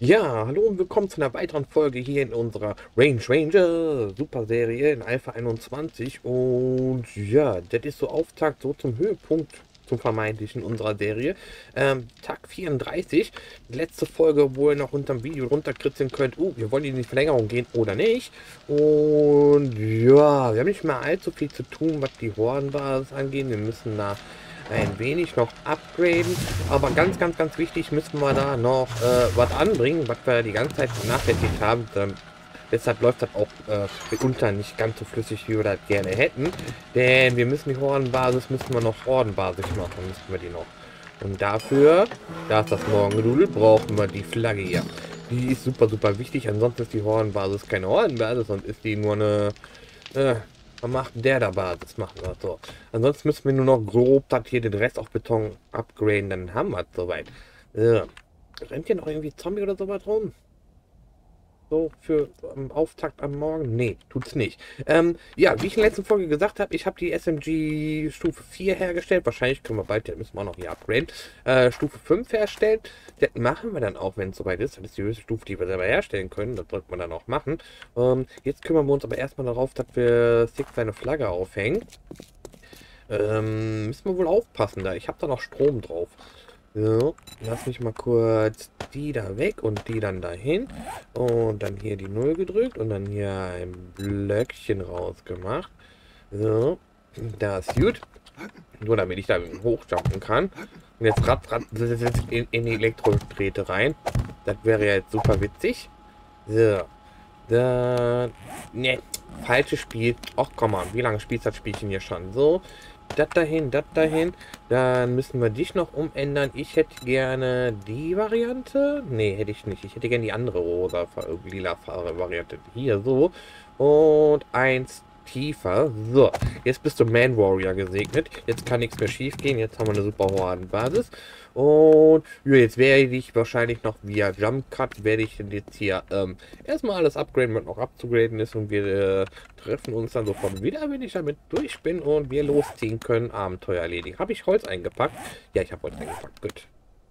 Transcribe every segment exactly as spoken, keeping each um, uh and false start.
Ja, hallo und willkommen zu einer weiteren Folge hier in unserer Range Ranger Super Serie in Alpha einundzwanzig. Und ja, das ist so Auftakt so zum Höhepunkt, zum vermeintlichen unserer Serie. Ähm, Tag vierunddreißig, die letzte Folge, wo ihr noch unterm Video runterkritzeln könnt, uh, wir wollen in die Verlängerung gehen oder nicht. Und ja, wir haben nicht mehr allzu viel zu tun, was die Hordenbasis angeht. Wir müssen da ein wenig noch upgraden, aber ganz, ganz, ganz wichtig müssen wir da noch äh, was anbringen, was wir die ganze Zeit vernachlässigt haben. Ähm, deshalb läuft das auch äh, mitunter nicht ganz so flüssig, wie wir das gerne hätten, denn wir müssen die Hordenbasis, müssen wir noch Hordenbasis machen, müssen wir die noch. Und dafür, da ist das Morgendudel, brauchen wir die Flagge hier. Die ist super, super wichtig, ansonsten ist die Hordenbasis keine Hordenbasis und ist die nur eine... Äh, was macht der da Basis? Machen wir so. Ansonsten müssen wir nur noch grob das hier den Rest auf Beton upgraden, dann haben wir es soweit. Ja. Rennt hier noch irgendwie Zombie oder sowas rum? So für ähm, Auftakt am Morgen? Nee, tut's nicht. Ähm, ja, wie ich in der letzten Folge gesagt habe, ich habe die S M G Stufe vier hergestellt. Wahrscheinlich können wir bald, ja, müssen wir auch noch hier upgraden. Äh, Stufe fünf herstellt. Das machen wir dann auch, wenn es soweit ist. Das ist die höchste Stufe, die wir selber herstellen können. Das sollte man dann auch machen. Ähm, jetzt kümmern wir uns aber erstmal darauf, dass wir Six seine Flagge aufhängen. Ähm, müssen wir wohl aufpassen da. Ich habe da noch Strom drauf. So, lass mich mal kurz die da weg und die dann dahin. Und dann hier die Null gedrückt und dann hier ein Blöckchen rausgemacht. So, da ist gut. Nur damit ich da hochjumpen kann. Und jetzt rat, rat, in, in die Elektrodrähte rein. Das wäre ja jetzt super witzig. So, da. Ne, falsches Spiel. Ach komm mal, wie lange spielt das Spielchen hier schon? So, das dahin, das dahin. Dann müssen wir dich noch umändern. Ich hätte gerne die Variante. Nee, hätte ich nicht. Ich hätte gerne die andere rosa, lila Variante. Hier so. Und eins tiefer. So, jetzt bist du Man Warrior gesegnet. Jetzt kann nichts mehr schief gehen. Jetzt haben wir eine super Hordenbasis. Und ja, jetzt werde ich wahrscheinlich noch via Jump Cut, werde ich jetzt hier ähm, erstmal alles upgraden, was noch abzugraden ist. Und wir äh, treffen uns dann sofort wieder, wenn ich damit durch bin und wir losziehen können. Abenteuer erledigen. Habe ich Holz eingepackt? Ja, ich habe Holz eingepackt. Gut.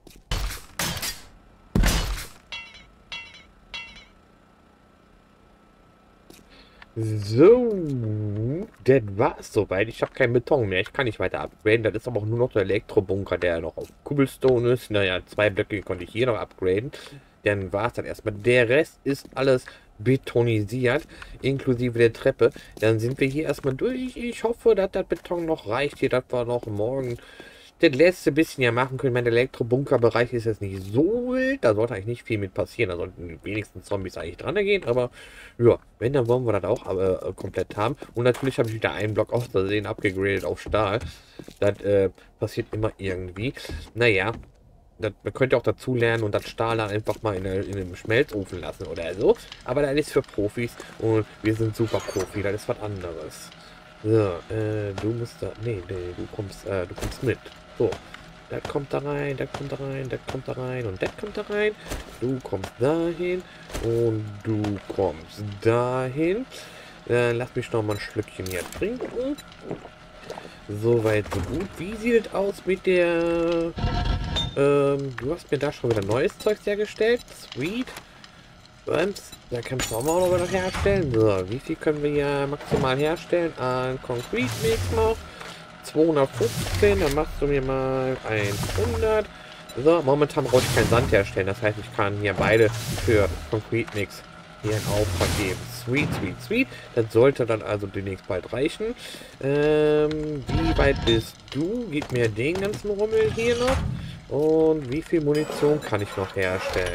So, das war's soweit. Ich habe keinen Beton mehr. Ich kann nicht weiter upgraden. Das ist aber auch nur noch der Elektrobunker, der noch auf Cobblestone ist. Naja, zwei Blöcke konnte ich hier noch upgraden. Dann war es dann erstmal. Der Rest ist alles betonisiert, inklusive der Treppe. Dann sind wir hier erstmal durch. Ich hoffe, dass das Beton noch reicht hier, dass wir noch morgen das letzte bisschen ja machen können. Mein Elektrobunkerbereich ist jetzt nicht so wild. Da sollte eigentlich nicht viel mit passieren. Da sollten wenigstens Zombies eigentlich dran gehen. Aber ja, wenn, dann wollen wir das auch aber, äh, komplett haben. Und natürlich habe ich wieder einen Block aus Versehen abgegradet auf Stahl. Das äh, passiert immer irgendwie. Naja, das, man könnte auch dazu lernen und das Stahl dann einfach mal in, in einem Schmelzofen lassen oder so. Aber das ist für Profis und wir sind super Profi. Das ist was anderes. So, äh, du musst da. Nee, nee, du kommst, äh, du kommst mit. So, der kommt da rein, der kommt da rein, der kommt da rein und der kommt da rein. Du kommst dahin und du kommst dahin. Äh, lass mich noch mal ein Schlückchen hier trinken. Soweit, so gut. Wie sieht es aus mit der... Ähm, du hast mir da schon wieder neues Zeug hergestellt. Sweet. Und da kannst du auch mal noch was herstellen. So, wie viel können wir hier maximal herstellen? An Concrete Mix noch. zweihundertfünfzehn, dann machst du mir mal hundert. So, momentan brauche ich keinen Sand herstellen. Das heißt, ich kann hier beide für Concrete Mix hier einen Auftrag geben. Sweet, sweet, sweet. Das sollte dann also demnächst bald reichen. Ähm, wie weit bist du? Gib mir den ganzen Rummel hier noch. Und wie viel Munition kann ich noch herstellen?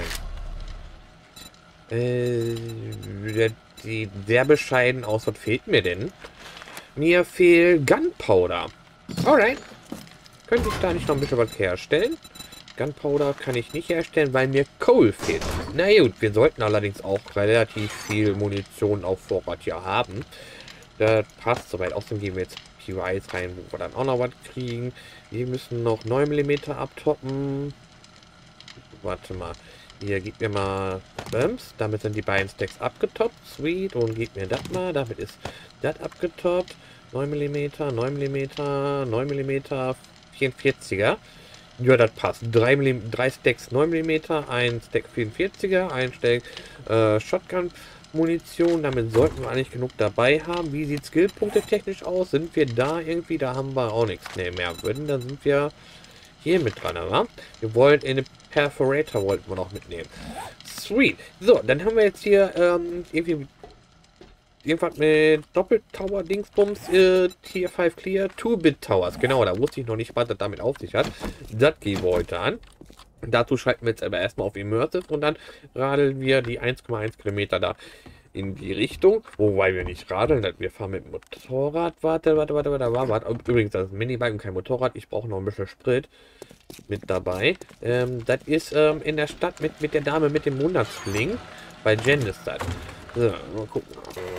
Äh, der, die sehr bescheiden aus. Was fehlt mir denn? Mir fehlt Gunpowder. Alright. Könnte ich da nicht noch ein bisschen was herstellen? Gunpowder kann ich nicht herstellen, weil mir Coal fehlt. Na gut, wir sollten allerdings auch relativ viel Munition auf Vorrat hier haben. Das passt soweit. Außerdem gehen wir jetzt P Is rein, wo wir dann auch noch was kriegen. Wir müssen noch neun Millimeter abtoppen. Warte mal. Hier, gib mir mal Bums. Damit sind die beiden Stacks abgetoppt. Sweet. Und gib mir das mal. Damit ist das abgetoppt. neun Millimeter, neun Millimeter, neun Millimeter, vierundvierziger. Ja, das passt. Drei, Millim drei Stacks neun Millimeter, ein Stack vierundvierziger, ein Stack äh, Shotgun-Munition. Damit sollten wir eigentlich genug dabei haben. Wie sieht Skillpunkte technisch aus? Sind wir da irgendwie? Da haben wir auch nichts nee, mehr. Würden, dann sind wir hier mit dran, aber wir wollen in den Perforator wollten wir noch mitnehmen. Sweet. So, dann haben wir jetzt hier ähm, irgendwie irgendwas mit Doppeltower-Dingsbums, äh, Tier fünf Clear, zwei Bit Towers. Genau, da wusste ich noch nicht, was das damit auf sich hat. Das gehen wir heute an. Dazu schalten wir jetzt aber erstmal auf Immersive und dann radeln wir die eins Komma eins Kilometer da in die Richtung. Wobei wir nicht radeln, wir fahren mit dem Motorrad. Warte, warte, warte, warte, warte, warte. Übrigens, das ist ein Minibike und kein Motorrad. Ich brauche noch ein bisschen Sprit mit dabei. Ähm, das ist ähm, in der Stadt mit, mit der Dame mit dem Monatsfling. Bei Jen ist das. So, mal gucken.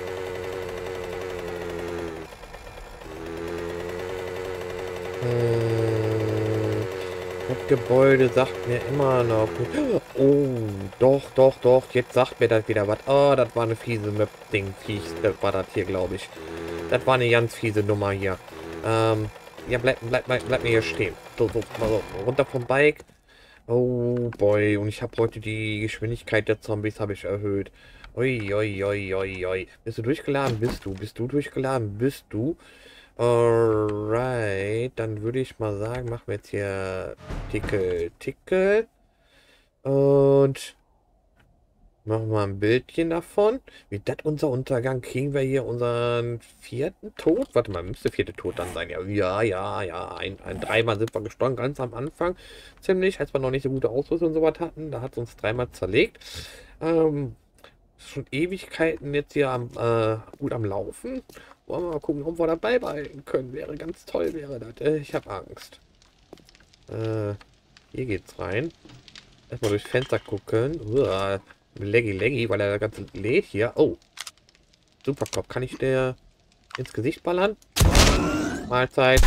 Das Gebäude sagt mir immer noch. Oh, doch, doch, doch. Jetzt sagt mir das wieder was. Oh, das war eine fiese Möb-Ding-Viech. Das war das hier, glaube ich. Das war eine ganz fiese Nummer hier. Ähm, ja, bleib, bleib, bleib, bleib mir hier stehen. So, so, mal so. Runter vom Bike. Oh, boy. Und ich habe heute die Geschwindigkeit der Zombies habe ich erhöht. Ui, ui, ui, ui, ui. Bist du durchgeladen? Bist du? Bist du durchgeladen? Bist du? Alright, dann würde ich mal sagen, machen wir jetzt hier Tickel, Tickel. Und machen wir ein Bildchen davon. Wie das unser Untergang? Kriegen wir hier unseren vierten Tod? Warte mal, müsste vierte Tod dann sein. Ja, ja, ja, ja. Ein, ein dreimal sind wir gestorben, ganz am Anfang. Ziemlich, als wir noch nicht so gute Ausrüstung und so was hatten. Da hat es uns dreimal zerlegt. Ähm, schon Ewigkeiten jetzt hier am, äh, gut am Laufen. Wollen wir mal gucken, ob wir dabei behalten können. Wäre ganz toll, wäre das. Äh, ich habe Angst. Äh, hier geht's rein. Erstmal durchs Fenster gucken. Uah, leggy, leggy, weil er das Ganze lädt hier. Oh. Superkopf. Kann ich der ins Gesicht ballern? Mahlzeit.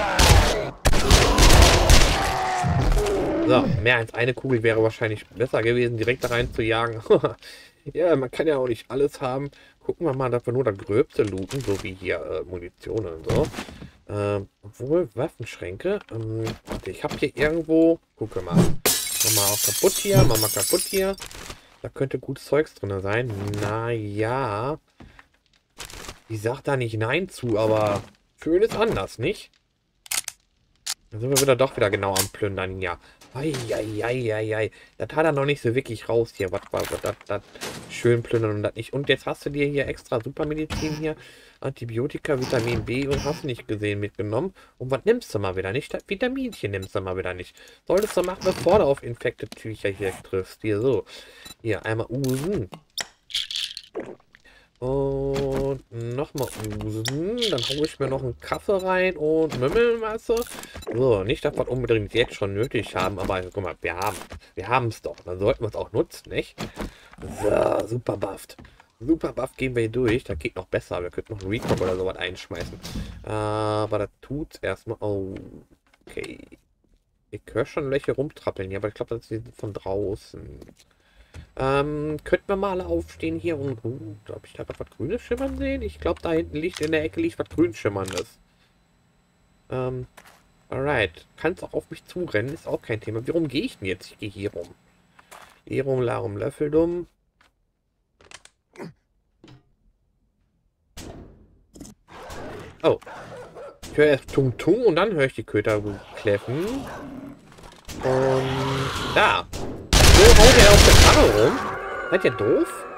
So, mehr als eine Kugel wäre wahrscheinlich besser gewesen, direkt da rein zu jagen. Ja, man kann ja auch nicht alles haben. Gucken wir mal, dass wir nur das Gröbste looten, so wie hier äh, Munition und so. Ähm, obwohl, Waffenschränke. Ähm, warte, ich habe hier irgendwo... Gucke mal. Mach mal auch kaputt hier, mach mal kaputt hier. Da könnte gutes Zeugs drin sein. Naja. Ich sag da nicht Nein zu, aber schön ist anders, nicht? Dann sind wir wieder doch wieder genau am Plündern, ja. Eieieiei. Das hat er noch nicht so wirklich raus hier. Was war das, das schön plündern und das nicht. Und jetzt hast du dir hier extra Supermedizin hier. Antibiotika, Vitamin B und hast nicht gesehen mitgenommen. Und was nimmst du mal wieder nicht? Das Vitaminchen nimmst du mal wieder nicht. Solltest du machen, bevor du auf Infected Tücher hier triffst. Hier so. Hier einmal usen. Und nochmal usen. Dann haue ich mir noch einen Kaffee rein und Mümmelmasse. So, nicht, dass wir es unbedingt jetzt schon nötig haben, aber guck mal, wir haben wir haben es doch. Dann sollten wir es auch nutzen, nicht? So, super bufft. Super buff gehen wir hier durch. Da geht noch besser. Wir könnten noch einen Recon oder sowas einschmeißen. Aber das tut's erstmal. Oh, okay. Ich höre schon welche rumtrappeln hier, aber ich glaube, das ist von draußen. Ähm, könnten wir mal aufstehen hier und... Uh, habe ich da gerade was Grünes schimmern sehen? Ich glaube, da hinten liegt in der Ecke liegt was Grün schimmerndes. Ähm, alright. Kannst auch auf mich zurennen, ist auch kein Thema. Warum gehe ich denn jetzt? Ich gehe hier rum. Hier rum, larum, löffeldumm. Oh. Ich höre erst Tung Tung und dann höre ich die Köter kläffen. Und da. So haut er auf der Karre rum. Seid ihr doof?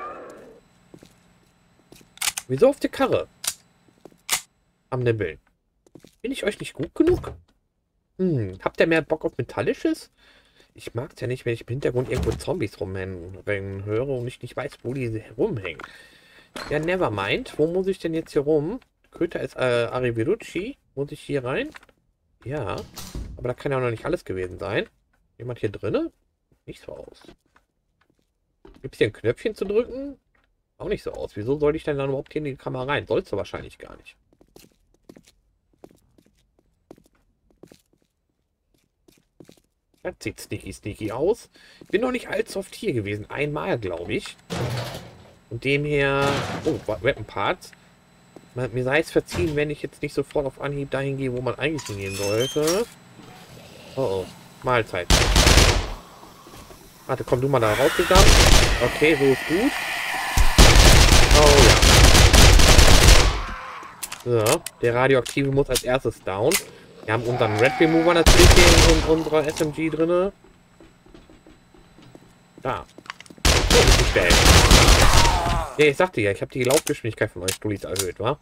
Wieso auf der Karre? Am Nibbeln. Bin ich euch nicht gut genug? Hm, habt ihr mehr Bock auf Metallisches? Ich mag es ja nicht, wenn ich im Hintergrund irgendwo Zombies rumhängen höre und ich nicht weiß, wo die rumhängen. Ja, never mind. Wo muss ich denn jetzt hier rum? Köter ist äh, Arrivederci. Muss ich hier rein? Ja. Aber da kann ja auch noch nicht alles gewesen sein. Jemand hier drinne? Nicht so aus. Gibt es hier ein Knöpfchen zu drücken? Auch nicht so aus. Wieso soll ich denn dann überhaupt hier in die Kamera rein? Sollst du wahrscheinlich gar nicht. Das sieht sneaky sneaky aus. Ich bin noch nicht allzu oft hier gewesen. Einmal, glaube ich. Und dem her... Oh, Weapon Parts. Mir sei es verziehen, wenn ich jetzt nicht sofort auf Anhieb dahin gehe, wo man eigentlich hingehen sollte. Oh oh. Mahlzeit. Warte, komm du mal da rausgegangen. Okay, so ist gut. Oh ja. So, der Radioaktive muss als erstes down. Wir haben unseren Red Remover natürlich hier in unserer S M G drinne. Da. So, muss ich stellen. Ja, ich sagte ja, ich habe die Laufgeschwindigkeit von euch Stulis erhöht, wa?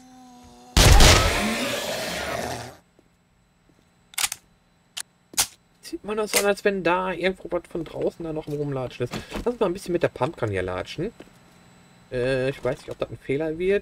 Sieht man das an, als wenn da irgendwo was von draußen da noch im Rumlatschen ist. Lass uns mal ein bisschen mit der Pumpgun hier latschen. Äh, ich weiß nicht, ob das ein Fehler wird.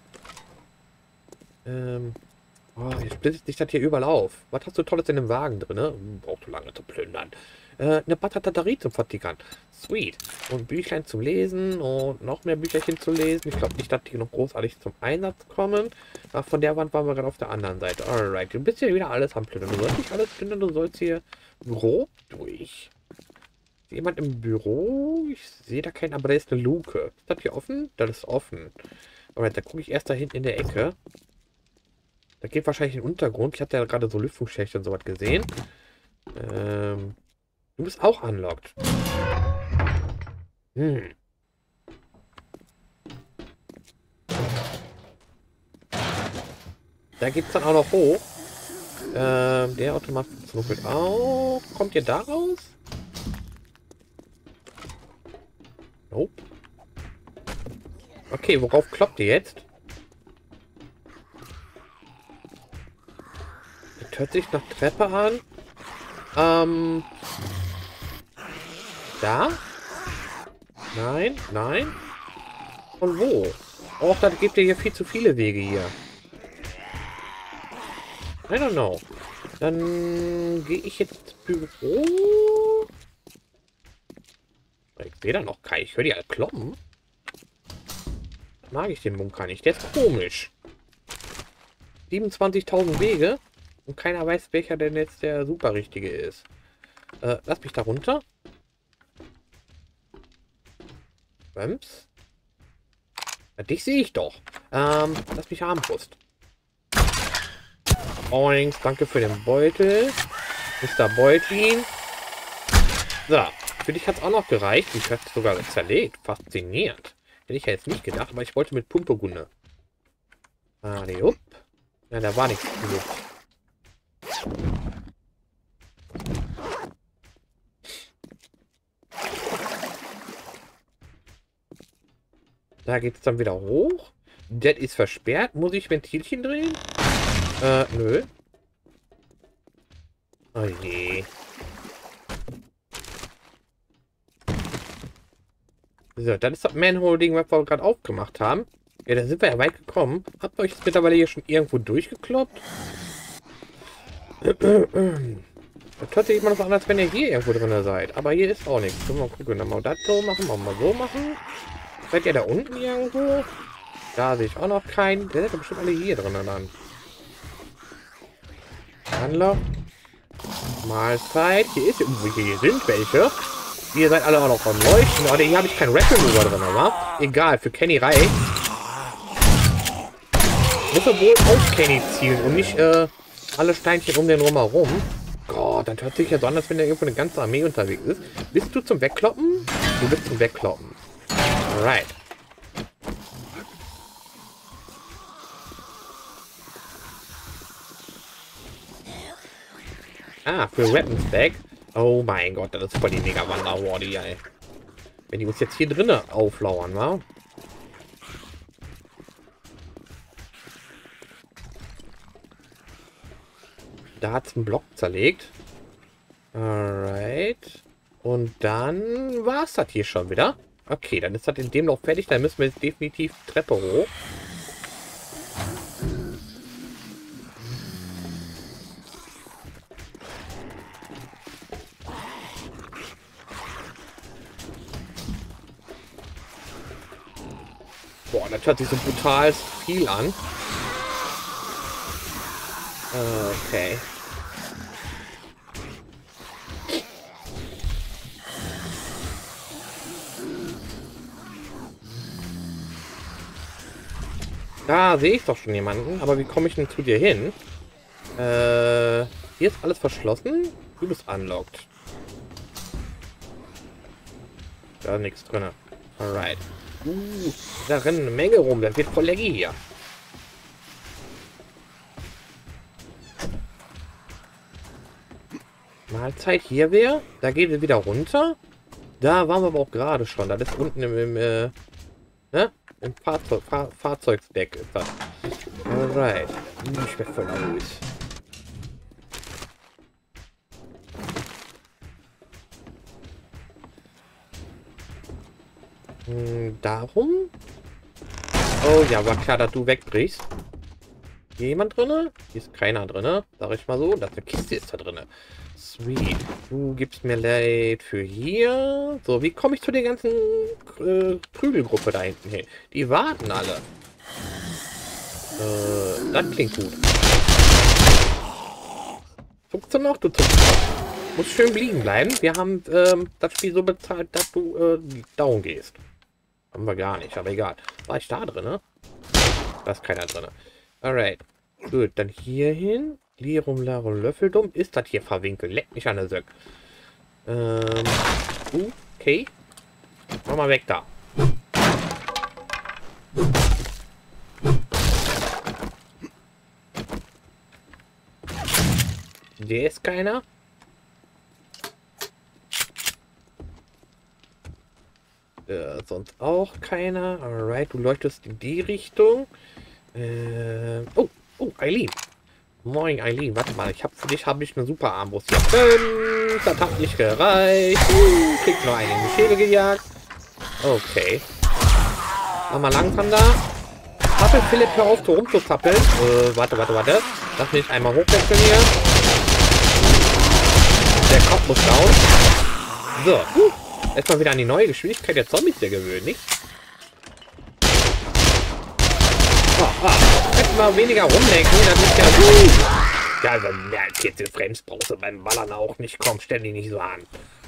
Ähm. Oh, jetzt splittet sich das hier überall auf. Was hast du Tolles in dem Wagen drin? Ne? Brauchst du lange zu plündern. Äh, eine Batterie zum Vertickern. Sweet. Und Büchlein zum Lesen und noch mehr Bücherchen zu lesen. Ich glaube nicht, dass die noch großartig zum Einsatz kommen. Ach, von der Wand waren wir gerade auf der anderen Seite. Alright, du bist hier wieder alles am Plündern. Du sollst nicht alles plündern, du sollst hier grob durch. Ist jemand im Büro? Ich sehe da keinen, aber da ist eine Luke. Ist das hier offen? Das ist offen. Alright, da gucke ich erst da hinten in der Ecke. Da geht wahrscheinlich in den Untergrund. Ich hatte ja gerade so Lüftungsschächte und sowas gesehen. Ähm, du bist auch unlocked. Hm. Da geht es dann auch noch hoch. Ähm, der Automat funktioniert auch. Kommt ihr da raus? Nope. Okay, worauf kloppt ihr jetzt? Das hört sich nach Treppe an. Ähm. Da? Nein, nein. Und wo? Och, da gibt ihr hier viel zu viele Wege hier. I don't know. Dann gehe ich jetzt ins Büro. Ich sehe da noch keinen. Ich höre die alle kloppen. Mag ich den Bunker nicht. Der ist komisch. siebenundzwanzigtausend Wege. Und keiner weiß, welcher denn jetzt der super richtige ist. Äh, lass mich da runter. Bams. Ja, dich sehe ich doch. Ähm, lass mich Armbrust. Oinks, danke für den Beutel. Mister Beutlin. So, für dich hat es auch noch gereicht. Ich habe es sogar zerlegt. Faszinierend. Hätte ich ja jetzt nicht gedacht, aber ich wollte mit Pumpegunde. Ah, nee, up. Ja, da war nichts genug. Da geht es dann wieder hoch. Das ist versperrt. Muss ich Ventilchen drehen? Äh, nö. Oh je. So, das ist das Manhole-Ding, was wir gerade aufgemacht haben. Ja, da sind wir ja weit gekommen. Habt ihr euch jetzt mittlerweile hier schon irgendwo durchgekloppt? Das hört sich immer noch so an, als wenn ihr hier irgendwo drin seid. Aber hier ist auch nichts. Mal gucken, dann mal das so machen, mal, mal so machen. Seid ihr da unten irgendwo? Da sehe ich auch noch keinen. Der sind bestimmt alle hier drin dann. Handler. Mahlzeit. Hier ist irgendwo, hier sind welche. Ihr seid alle auch noch am Leuchten. Oder hier habe ich keinen Rap-Remover drin, aber egal, für Kenny reicht. Muss er wohl auf Kenny zielen und nicht äh, alle Steinchen um den rum herum. Gott, das hört sich ja so an, als wenn da irgendwo eine ganze Armee unterwegs ist. Bist du zum Wegkloppen? Du bist zum Wegkloppen. Alright. Ah, für Weapon Stack. Oh mein Gott, das ist voll die mega Wanderhorde, ey. Wenn die uns jetzt hier drinnen auflauern, wa? Da hat es einen Block zerlegt. Alright. Und dann war es das hier schon wieder. Okay, dann ist das in dem Lauf fertig. Dann müssen wir jetzt definitiv die Treppe hoch. Boah, das hört sich so brutal viel an. Okay. Da sehe ich doch schon jemanden, aber wie komme ich denn zu dir hin? Äh, hier ist alles verschlossen. Du bist unlocked. Da ist nichts drin. Alright. Uh, da rennen eine Menge rum. Das wird voll lecky hier. Mahlzeit hier wäre. Da geht es wieder runter. Da waren wir aber auch gerade schon. Das ist unten im, im, äh, ne? Im Fahrzeug, Fahr Fahrzeugdeck ist das. Alright. Ich werde voll aus. Hm, darum? Oh ja, war klar, dass du wegbrichst. Hier jemand drin? Hier ist keiner drin. Sag ich mal so. Das eine Kiste ist da drin. Sweet. Du gibst mir Leid für hier. So, wie komme ich zu der ganzen äh, Prügelgruppe da hinten hin? Die warten alle. Äh, das klingt gut. Zuckst du noch? Du zuckst noch. Muss schön liegen bleiben. Wir haben ähm, das Spiel so bezahlt, dass du äh, down gehst. Haben wir gar nicht, aber egal. War ich da drin? Da ist keiner drin. Alright. Gut, dann hier hin. Lirum, Larum, Löffeldumm. Ist das hier verwinkelt? Leck mich an der Söck. Ähm. Okay. Mach mal weg da. Der ist keiner. Äh, sonst auch keiner. Alright, du leuchtest in die Richtung. Äh, oh, oh, Eileen. Moin, Eileen. Warte mal, ich habe für dich habe ich eine super Armbrust hier. Fünf, das hat nicht gereicht. Uh, kriegt noch einen in die Schädel gejagt. Okay. Mach mal langsam da. Zappel, Philipp, hör auf, so rumzuzappeln. Äh, warte, warte, warte. Lass mich einmal hochwechseln hier. Der Kopf muss down. So, uh, erstmal wieder an die neue Geschwindigkeit der Zombies der gewöhnen, nicht? Oh, oh. Hätten wir weniger rumlenken, das ist ja gut. Ja, also mehr als vierzehn Frames brauchst du beim Ballern auch nicht. Komm, stell dich nicht so an.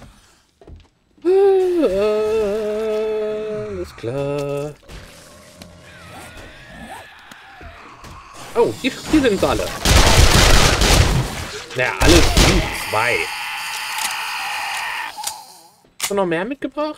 Alles klar. Oh, hier, hier sind sie alle. Naja, alle sind zwei. Hast du noch mehr mitgebracht?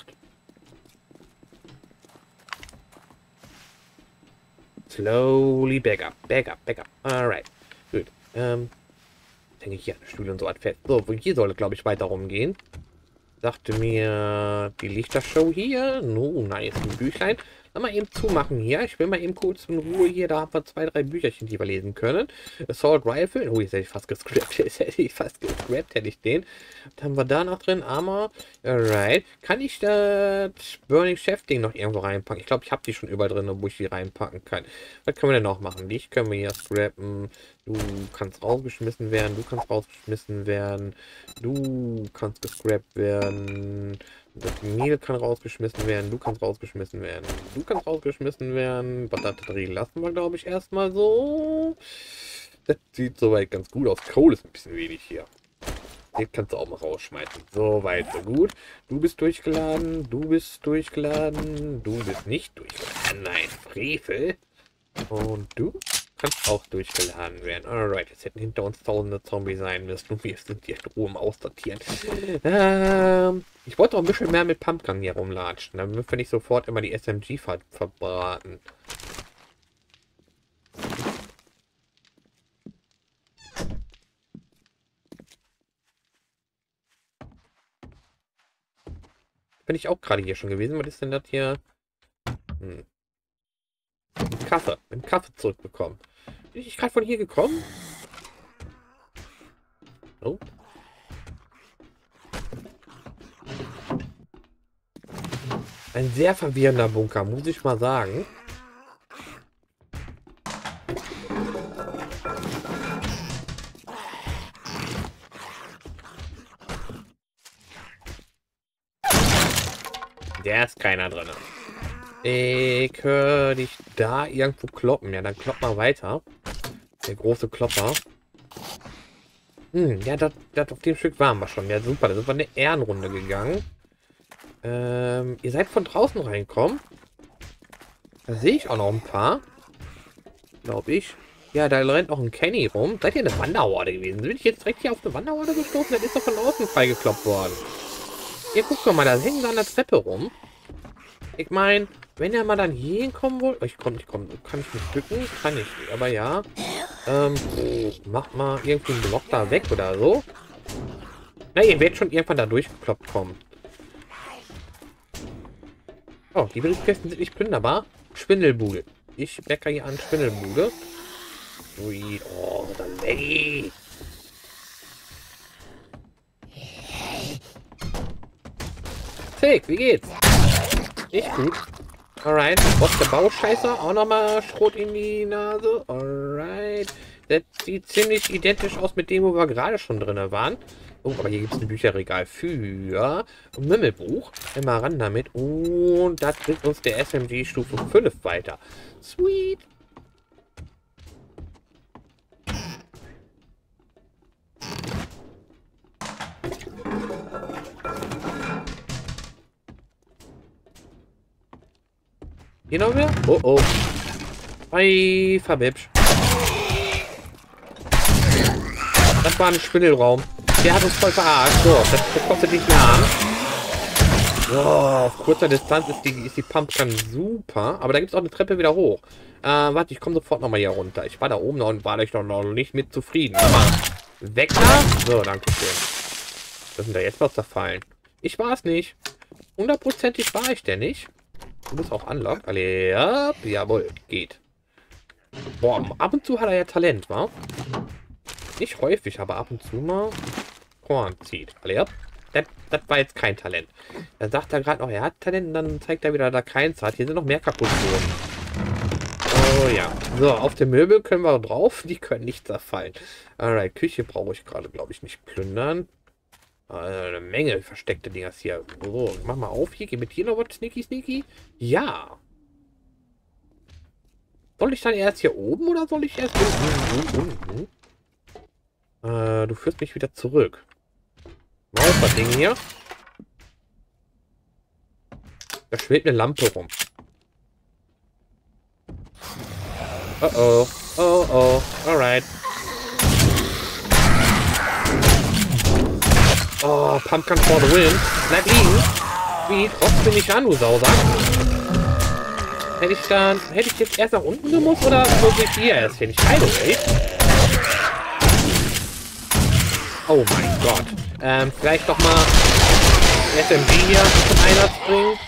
Slowly back up, back up, back up. Alright. Gut. Ähm. Denke ich hier an die Stühle und so was fest. So, hier soll es, glaube ich, weiter rumgehen. Dachte mir, die Lichtershow hier. No, nice. Ein Büchlein. Lass mal eben zumachen hier. Ich will mal eben kurz in Ruhe hier. Da haben wir zwei, drei Bücherchen, die wir lesen können. Assault Rifle. Oh, jetzt hätte ich fast gescrapt. Jetzt hätte ich fast gescrapt, hätte ich den. Was haben wir da noch drin? Armor. Alright. Kann ich das Burning Chef-Ding noch irgendwo reinpacken? Ich glaube, ich habe die schon überall drin, wo ich die reinpacken kann. Was können wir denn noch machen? Dich können wir hier scrappen. Du kannst rausgeschmissen werden. Du kannst rausgeschmissen werden. Du kannst gescrapt werden. Das Mehl kann rausgeschmissen werden. Du kannst rausgeschmissen werden. Du kannst rausgeschmissen werden. Batterie lassen wir, glaube ich, erstmal so. Das sieht soweit ganz gut aus. Kohle ist ein bisschen wenig hier. Den kannst du auch mal rausschmeißen. So weit, so gut. Du bist durchgeladen. Du bist durchgeladen. Du bist nicht durchgeladen. Nein, Frevel. Und du kannst auch durchgeladen werden. Alright, jetzt hätten hinter uns tausende Zombies sein müssen. Und wir sind hier in Ruhe am Aussortieren. Ähm, ich wollte auch ein bisschen mehr mit Pumpgun hier rumlatschen. Dann müssen wir nicht sofort immer die S M G ver verbraten. Bin ich auch gerade hier schon gewesen. Was ist denn das hier? Hm. Kaffee. Einen Kaffee zurückbekommen. Bin ich gerade von hier gekommen? Oh. Ein sehr verwirrender Bunker, muss ich mal sagen. Der ist keiner drin. Ich höre dich da irgendwo kloppen. Ja, dann klopp mal weiter. Der große Klopper. Hm, ja, das, das auf dem Stück waren wir schon. Ja, super. Da sind wir eine Ehrenrunde gegangen. Ähm, ihr seid von draußen reinkommen. Da sehe ich auch noch ein paar. Glaube ich. Ja, da rennt noch ein Kenny rum. Seid ihr eine Wanderhorde gewesen? Bin ich jetzt direkt hier auf eine Wanderhorde gestoßen? Das ist doch von außen freigekloppt worden. Ihr guckt doch mal, da hängen sie an der Treppe rum. Ich meine, wenn ihr mal dann hier hinkommen wollt... Oh, ich komme nicht kommen. Kann ich nicht bücken? Kann ich. Aber ja. Ähm, macht mal irgendwie einen Block da weg oder so. Na, ihr werdet schon irgendwann da durchgekloppt kommen. Oh, die Briefkästen sind nicht plünderbar. Schwindelbude. Ich meckere hier an Schwindelbude. Sweet. Oh, dann Lady. Tick, wie geht's? Nicht gut. Alright. Boss der Bauscheißer. Auch nochmal Schrot in die Nase. Alright. Das sieht ziemlich identisch aus mit dem, wo wir gerade schon drin waren. Oh, aber hier gibt es ein Bücherregal für ein Mümmelbuch. Immer ran damit. Und das bringt uns der S M G Stufe fünf weiter. Sweet. Hier noch mehr? Oh oh. Ei, verbibsch. Das war ein Spindelraum. Der hat uns voll verarscht. So, das, das kostet nicht mehr an. So, auf kurzer Distanz ist die, ist die Pumpgun super. Aber da gibt es auch eine Treppe wieder hoch. Äh, warte, ich komme sofort nochmal hier runter. Ich war da oben und war ich doch noch nicht mit zufrieden. Aber weg da. So, danke schön. Dürfen da jetzt was zerfallen? Ich war es nicht. Hundertprozentig war ich der nicht. Du bist auch unlocked. Alle, ja, jawohl, geht. Boah, ab und zu hat er ja Talent, wa? Nicht häufig, aber ab und zu mal Korn zieht. Alle, ja. Das, das war jetzt kein Talent. Dann sagt er gerade noch, er hat Talent und dann zeigt er wieder, dass er keins hat. Hier sind noch mehr kaputt geworden. Oh ja. So, auf dem Möbel können wir drauf. Die können nicht zerfallen. Alright, Küche brauche ich gerade, glaube ich, nicht plündern. Eine Menge versteckte Dinger hier. So, mach mal auf hier. Geh mit hier noch was sneaky sneaky? Ja. Soll ich dann erst hier oben oder soll ich erst unten? unten? Äh, du führst mich wieder zurück. Mal auf das Ding hier. Da schwebt eine Lampe rum. Oh oh. Oh oh. Alright. Oh, Pumpkin for the win. Bleib liegen. Wie? Rotzt bin ich an, du Sausack. Hätte ich dann... Hätte ich jetzt erst nach unten gemusst oder muss ich hier erst hin? Ich weiß nicht. Oh mein Gott. Ähm, vielleicht doch mal S M G hier zum Einsatz bringen.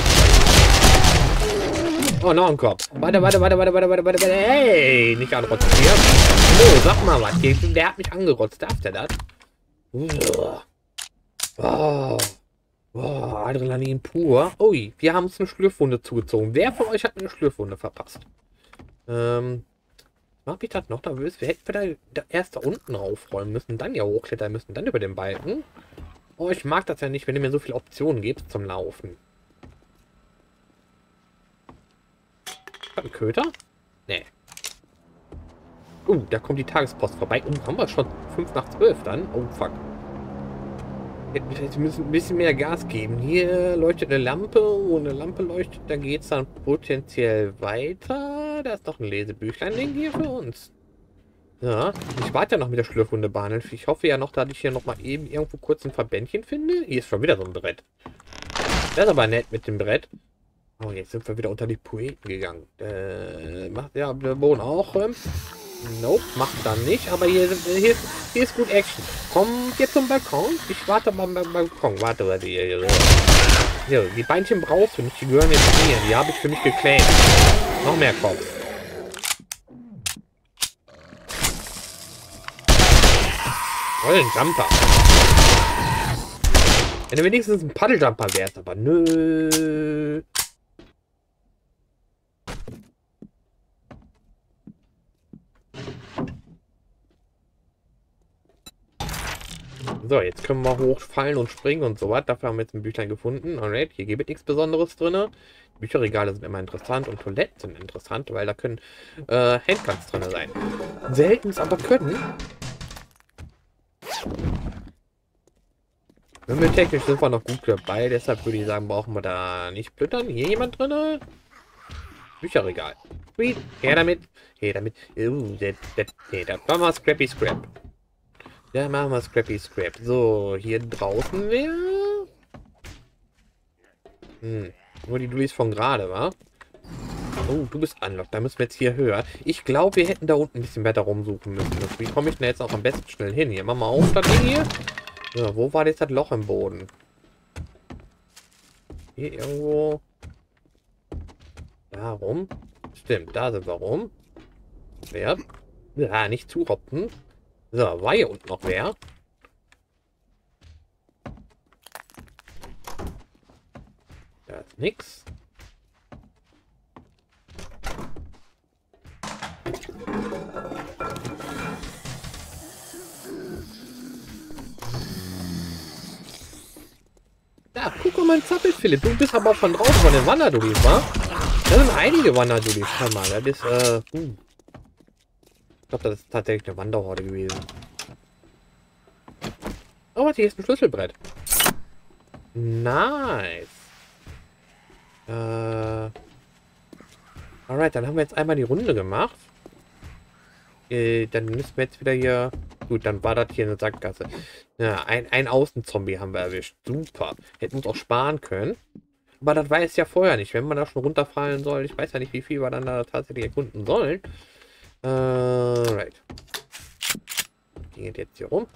Oh, noch ein Kopf. Warte, warte, warte, warte, warte, warte, warte, warte. Hey, nicht anrotzen hier. Oh, sag mal was. Der hat mich angerotzt. Darf der das? Oh. Oh, Adrenalin pur. Ui, wir haben uns eine Schlürfwunde zugezogen. Wer von euch hat eine Schlürfwunde verpasst? Ähm, hab ich das noch nervös? Wir hätten wir da erst da unten aufräumen müssen, dann ja hochklettern müssen, dann über den Balken. Oh, ich mag das ja nicht, wenn ihr mir so viele Optionen gebt zum Laufen. Hat ein Köter? Nee. Uh, da kommt die Tagespost vorbei. Und uh, haben wir schon fünf nach zwölf dann? Oh, fuck. Wir müssen ein bisschen mehr Gas geben. Hier leuchtet eine Lampe. Wo eine Lampe leuchtet, da geht es dann potenziell weiter. Da ist doch ein Lesebüchlein-Ding hier für uns. Ja, ich warte ja noch mit der Schlürfwunde behandelt. Ich hoffe ja noch, dass ich hier noch mal eben irgendwo kurz ein Verbändchen finde. Hier ist schon wieder so ein Brett. Das ist aber nett mit dem Brett. Oh, jetzt sind wir wieder unter die Poeten gegangen. Äh, macht ja der Boden auch. Ähm, nope, macht dann nicht. Aber hier, sind, hier, ist, hier ist gut Action. Komm jetzt zum Balkon. Ich warte mal beim Balkon. Warte, warte. Hier, hier. Ja, die Beinchen brauchst du nicht. Die gehören jetzt mir. Die habe ich für mich geclaimt. Noch mehr Kopf. Oh, ein Jumper. Wenn du wenigstens ein Paddeljumper wärst, aber nö. So, jetzt können wir hochfallen und springen und so was. Dafür haben wir jetzt ein Büchlein gefunden. Alright, hier gibt es nichts Besonderes drin. Bücherregale sind immer interessant und Toiletten sind interessant, weil da können äh, Handguns drin sein. Selten aber können. Technisch sind wir noch gut dabei, deshalb würde ich sagen, brauchen wir da nicht blüttern. Hier jemand drin? Bücherregal. Sweet. Her damit. Her damit. Uh, das, das, nee, das machen wir Scrappy Scrap. Da machen wir Scrappy Scrap. So, hier draußen wäre... Hm. Nur die Dullis von gerade, wa? Oh, du bist unlocked. Da müssen wir jetzt hier höher. Ich glaube, wir hätten da unten ein bisschen weiter rumsuchen müssen. Wie komme ich denn jetzt auch am besten schnell hin? Hier, mach mal auf das Ding hier. Ja, wo war jetzt das Loch im Boden? Hier irgendwo. Da rum. Stimmt, da sind wir rum. Wer? Ja, nicht zuhoppen. So, war hier unten noch wer? Da ist nix. Da, guck mal, mein Zappel, Philipp. Du bist aber von draußen von den Wanderdulis, wa? Da sind einige Wanderdulis. Schau mal, das ist, äh, hm. Ich glaube, das ist tatsächlich eine Wanderhorde gewesen. Oh, warte, hier ist ein Schlüsselbrett. Nice. Äh. Alright, dann haben wir jetzt einmal die Runde gemacht. Äh, dann müssen wir jetzt wieder hier... Gut, dann war das hier eine Sackgasse. Ja, ein, ein Außenzombie haben wir erwischt. Super. Hätten uns auch sparen können. Aber das weiß ja vorher nicht. Wenn man da schon runterfallen soll, ich weiß ja nicht, wie viel wir dann da tatsächlich erkunden sollen. Äh, right. Geht jetzt hier rum.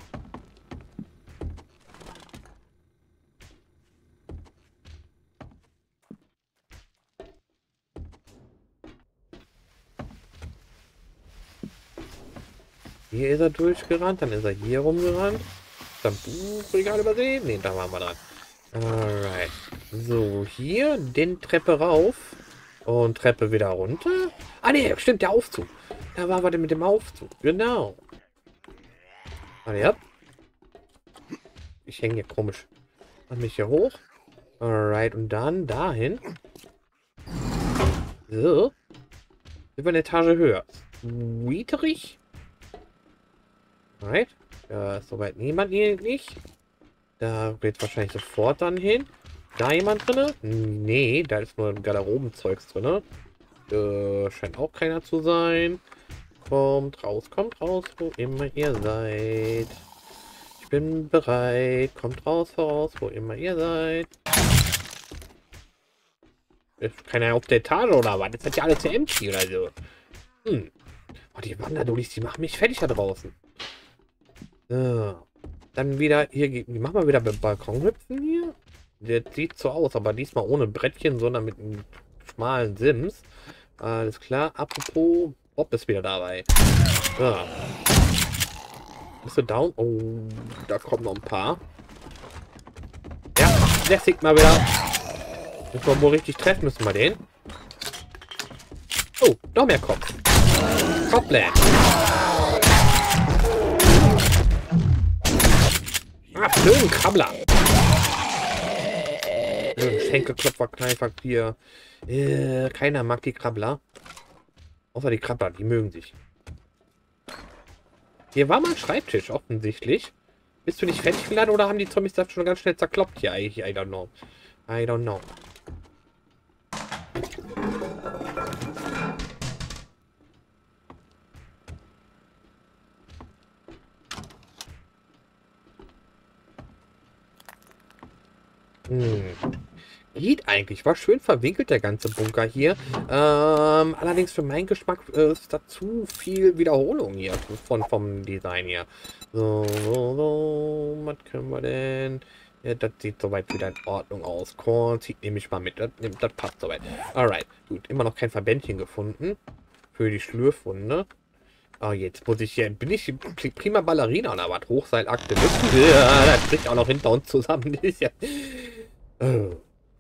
Hier ist er durchgerannt, dann ist er hier rumgerannt. Dann Buchregal übersehen. Ne, da waren wir dran. Alright. So, hier den Treppe rauf. Und Treppe wieder runter. Ah ne, stimmt, der Aufzug. Da waren wir denn mit dem Aufzug. Genau. Ah ja. Ich hänge hier komisch. Mach mich hier hoch. Alright, und dann dahin. So. Sind wir eine Etage höher. Sweeterich. Alright. Da ist soweit niemand hier nicht. Da geht wahrscheinlich sofort dann hin. Da jemand drin? Nee, da ist nur ein Garderobenzeugs drin. Äh, scheint auch keiner zu sein. Kommt raus, kommt raus, wo immer ihr seid. Ich bin bereit. Kommt raus, voraus, wo immer ihr seid. Ist keiner auf der Etage oder was? Das ist ja alles zu empty oder so. Hm. Oh, die Wanderdulis, die machen mich fertig da draußen. So. Dann wieder hier, wie machen wir wieder beim Balkonhüpfen hier? Der sieht so aus, aber diesmal ohne Brettchen, sondern mit einem schmalen Sims. Alles klar. Apropos, Bob ist wieder dabei. So. Bist du down? Oh, da kommen noch ein paar. Ja, der sieht mal wieder. Müssen wir wohl richtig treffen, müssen wir den. Oh, noch mehr Kopf. Kopfland. Ah, schön, Krabbler. Schenkelklopfer, Kneifer, hier. Äh, keiner mag die Krabbler. Außer die Krabbler, die mögen sich. Hier war mal ein Schreibtisch, offensichtlich. Bist du nicht fertig geladen oder haben die Zombies das schon ganz schnell zerkloppt hier? I, I don't know. I don't know. Hm. Geht eigentlich. War schön verwinkelt, der ganze Bunker hier. Ähm, allerdings für meinen Geschmack äh, ist da zu viel Wiederholung hier von, vom Design hier. So, so, so. Was können wir denn? Ja, das sieht soweit wieder in Ordnung aus. Korn zieht nehme ich mal mit. Das, das passt soweit. Alright. Gut. Immer noch kein Verbändchen gefunden. Für die Schlürfwunde. Oh, jetzt muss ich hier. Bin ich prima Ballerina oder was? Hochseilakte. Ja, das bricht auch noch hinter uns zusammen. Das ist ja. Oh.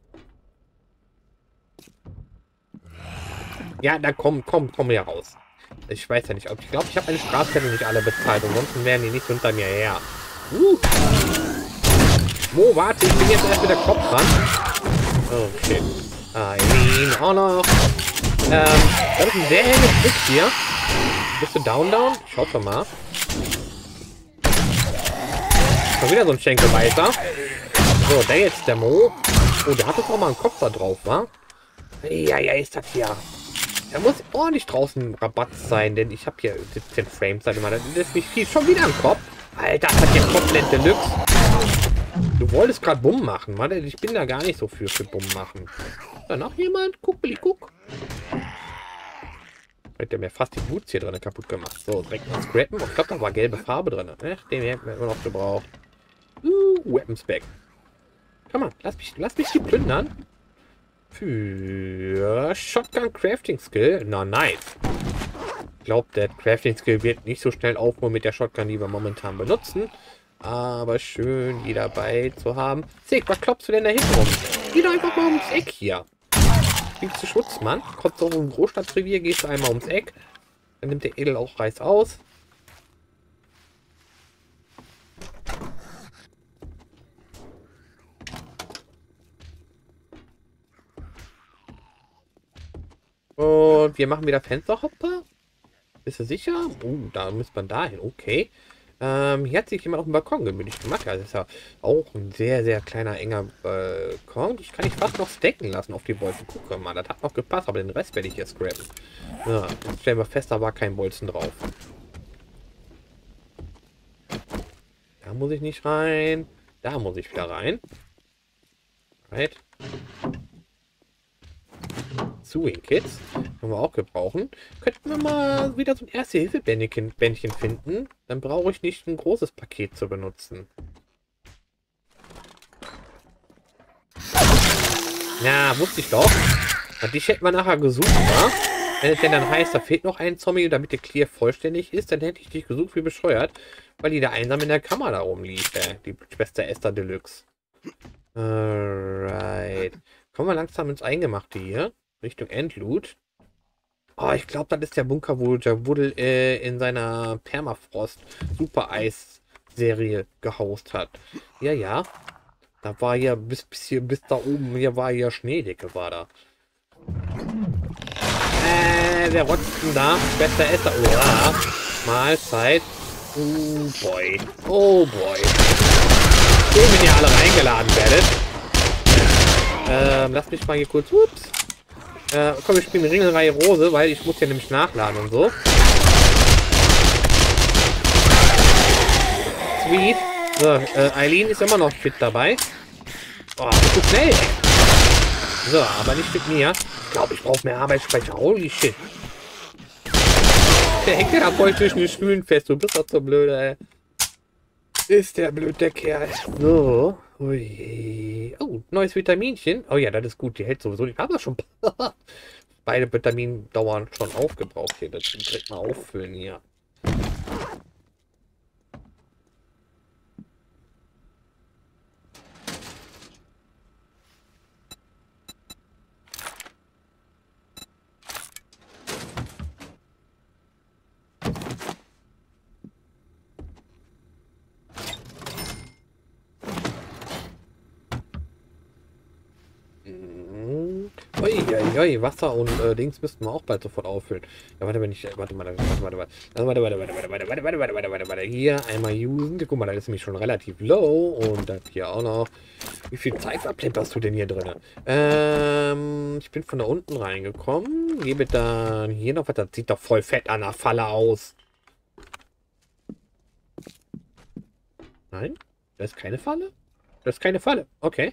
Ja, da komm, komm, komm hier raus. Ich weiß ja nicht, ob ich glaube, ich habe meine Strafzettel nicht alle bezahlt. Ansonsten wären die nicht hinter mir her. Uh. Wo, warte, ich bin jetzt erst mit der Kopf dran. Okay. Eileen auch noch. Ähm, das ist ein sehr helles Stück hier. Bist du down, down? Ich hoffe mal. Schon wieder so ein Schenkelbeißer. So, der jetzt, der Mo. Oh, der hat doch auch mal einen Kopf da drauf, wa? Ja, ja, ist das hier. Da muss ordentlich draußen Rabatt sein, denn ich habe hier siebzehn Frames. Sag mal, das ist nicht viel. Schon wieder im Kopf. Alter, das hat hier komplett Deluxe. Du wolltest gerade Bumm machen, Mann. Ich bin da gar nicht so für, für Bumm machen. Da noch jemand? Guck, Billy, guck. Hat der mir fast die Boots hier drin kaputt gemacht. So, direkt mal scrappen. Ich glaube, da war gelbe Farbe drin. Ach, den hätten wir immer noch gebraucht. Uh, Weapons back. Komm mal, lass mich, lass mich die plündern. Für Shotgun Crafting Skill. Na, nice. Ich glaube, der Crafting Skill wird nicht so schnell aufbauen mit der Shotgun, die wir momentan benutzen. Aber schön, die dabei zu haben. Sick, was klopfst du denn da hinten rum? Geh doch einfach mal ums Eck hier. Spielst du Schutzmann? Kommst du auf ein Großstadtrevier, gehst du einmal ums Eck. Dann nimmt der Edel auch Reis aus. Und wir machen wieder Fensterhopper. Bist du sicher? Oh, da muss man da hin. Okay. Ähm, hier hat sich jemand auf dem Balkon gemütlich gemacht. Das ist ja auch ein sehr, sehr kleiner, enger Balkon. Das kann ich fast noch stacken lassen auf die Bolzen. Guck mal, das hat noch gepasst, aber den Rest werde ich jetzt scrappen. Ja, jetzt stellen wir fest, da war kein Bolzen drauf. Da muss ich nicht rein. Da muss ich wieder rein. Right. Sewing Kits. Können wir auch gebrauchen. Könnten wir mal wieder so ein Erste-Hilfe-Bändchen Bändchen finden. Dann brauche ich nicht ein großes Paket zu benutzen. Ja, wusste ich doch. Und dich hätten wir nachher gesucht, wa? Wenn es denn dann heißt, da fehlt noch ein Zombie, damit der Clear vollständig ist, dann hätte ich dich gesucht wie bescheuert, weil die da einsam in der Kammer da rumliegt, äh, die Schwester Esther Deluxe. Alright. Kommen wir langsam ins Eingemachte hier. Richtung Endloot. Oh, ich glaube, das ist der Bunker, wo der Wuddel äh, in seiner Permafrost-Super-Eis-Serie gehaust hat. Ja, ja. Da war ja bis, bis hier, bis da oben, hier war ja Schneedecke, war da. Äh, wer rotzt denn da? Schwester Esther. Uah. Mahlzeit. Oh boy. Oh boy. Schön, wenn ihr alle reingeladen werdet. Ähm, lasst mich mal hier kurz. Ups. Äh, komm, wir spielen Ringelreihe Rose, weil ich muss ja nämlich nachladen und so. Sweet. So, äh, Eileen ist immer noch fit dabei. Oh, das ist schnell. So, aber nicht mit mir. Ich glaube, ich brauche mehr Arbeitsspeicher. Holy shit. Der hängt ja da voll zwischen den Stühlen fest. Du bist doch so blöd, ey. Ist der blöd, der Kerl. So. Ui. Oh, neues Vitaminchen. Oh ja, das ist gut. Die hält sowieso nicht. Aber schon beide Vitaminen dauern schon aufgebraucht hier. Das direkt mal auffüllen hier. Uiuiui, Wasser und äh, Dings müssten wir auch bald sofort auffüllen. Ja, warte, wenn ich. Warte mal, warte, warte, warte. Also, warte, warte, warte, warte, warte, warte, warte, warte, warte, warte, warte. Hier einmal usen. Guck mal, da ist nämlich schon relativ low. Und das hier auch noch. Wie viel Zeit verplemperst du denn hier drin? Ähm, ich bin von da unten reingekommen. Gebe dann hier noch was. Das sieht doch voll fett an der Falle aus. Nein? Das ist keine Falle? Das ist keine Falle. Okay.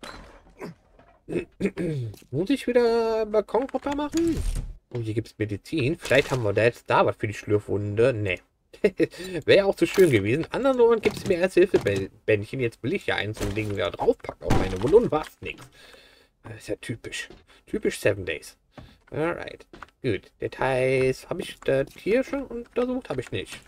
Muss ich wieder Balkonhopper machen? Oh, hier gibt es Medizin. Vielleicht haben wir da jetzt da was für die Schlürfwunde. Ne. Wäre ja auch zu schön gewesen. Anderen gibt es mir als Hilfebändchen. Jetzt will ich ja eins so ein Ding wieder draufpacken auf meine Wunde und was nichts. Das ist ja typisch. Typisch Seven Days. Alright. Gut. Details. Habe ich das hier schon untersucht? Habe ich nicht.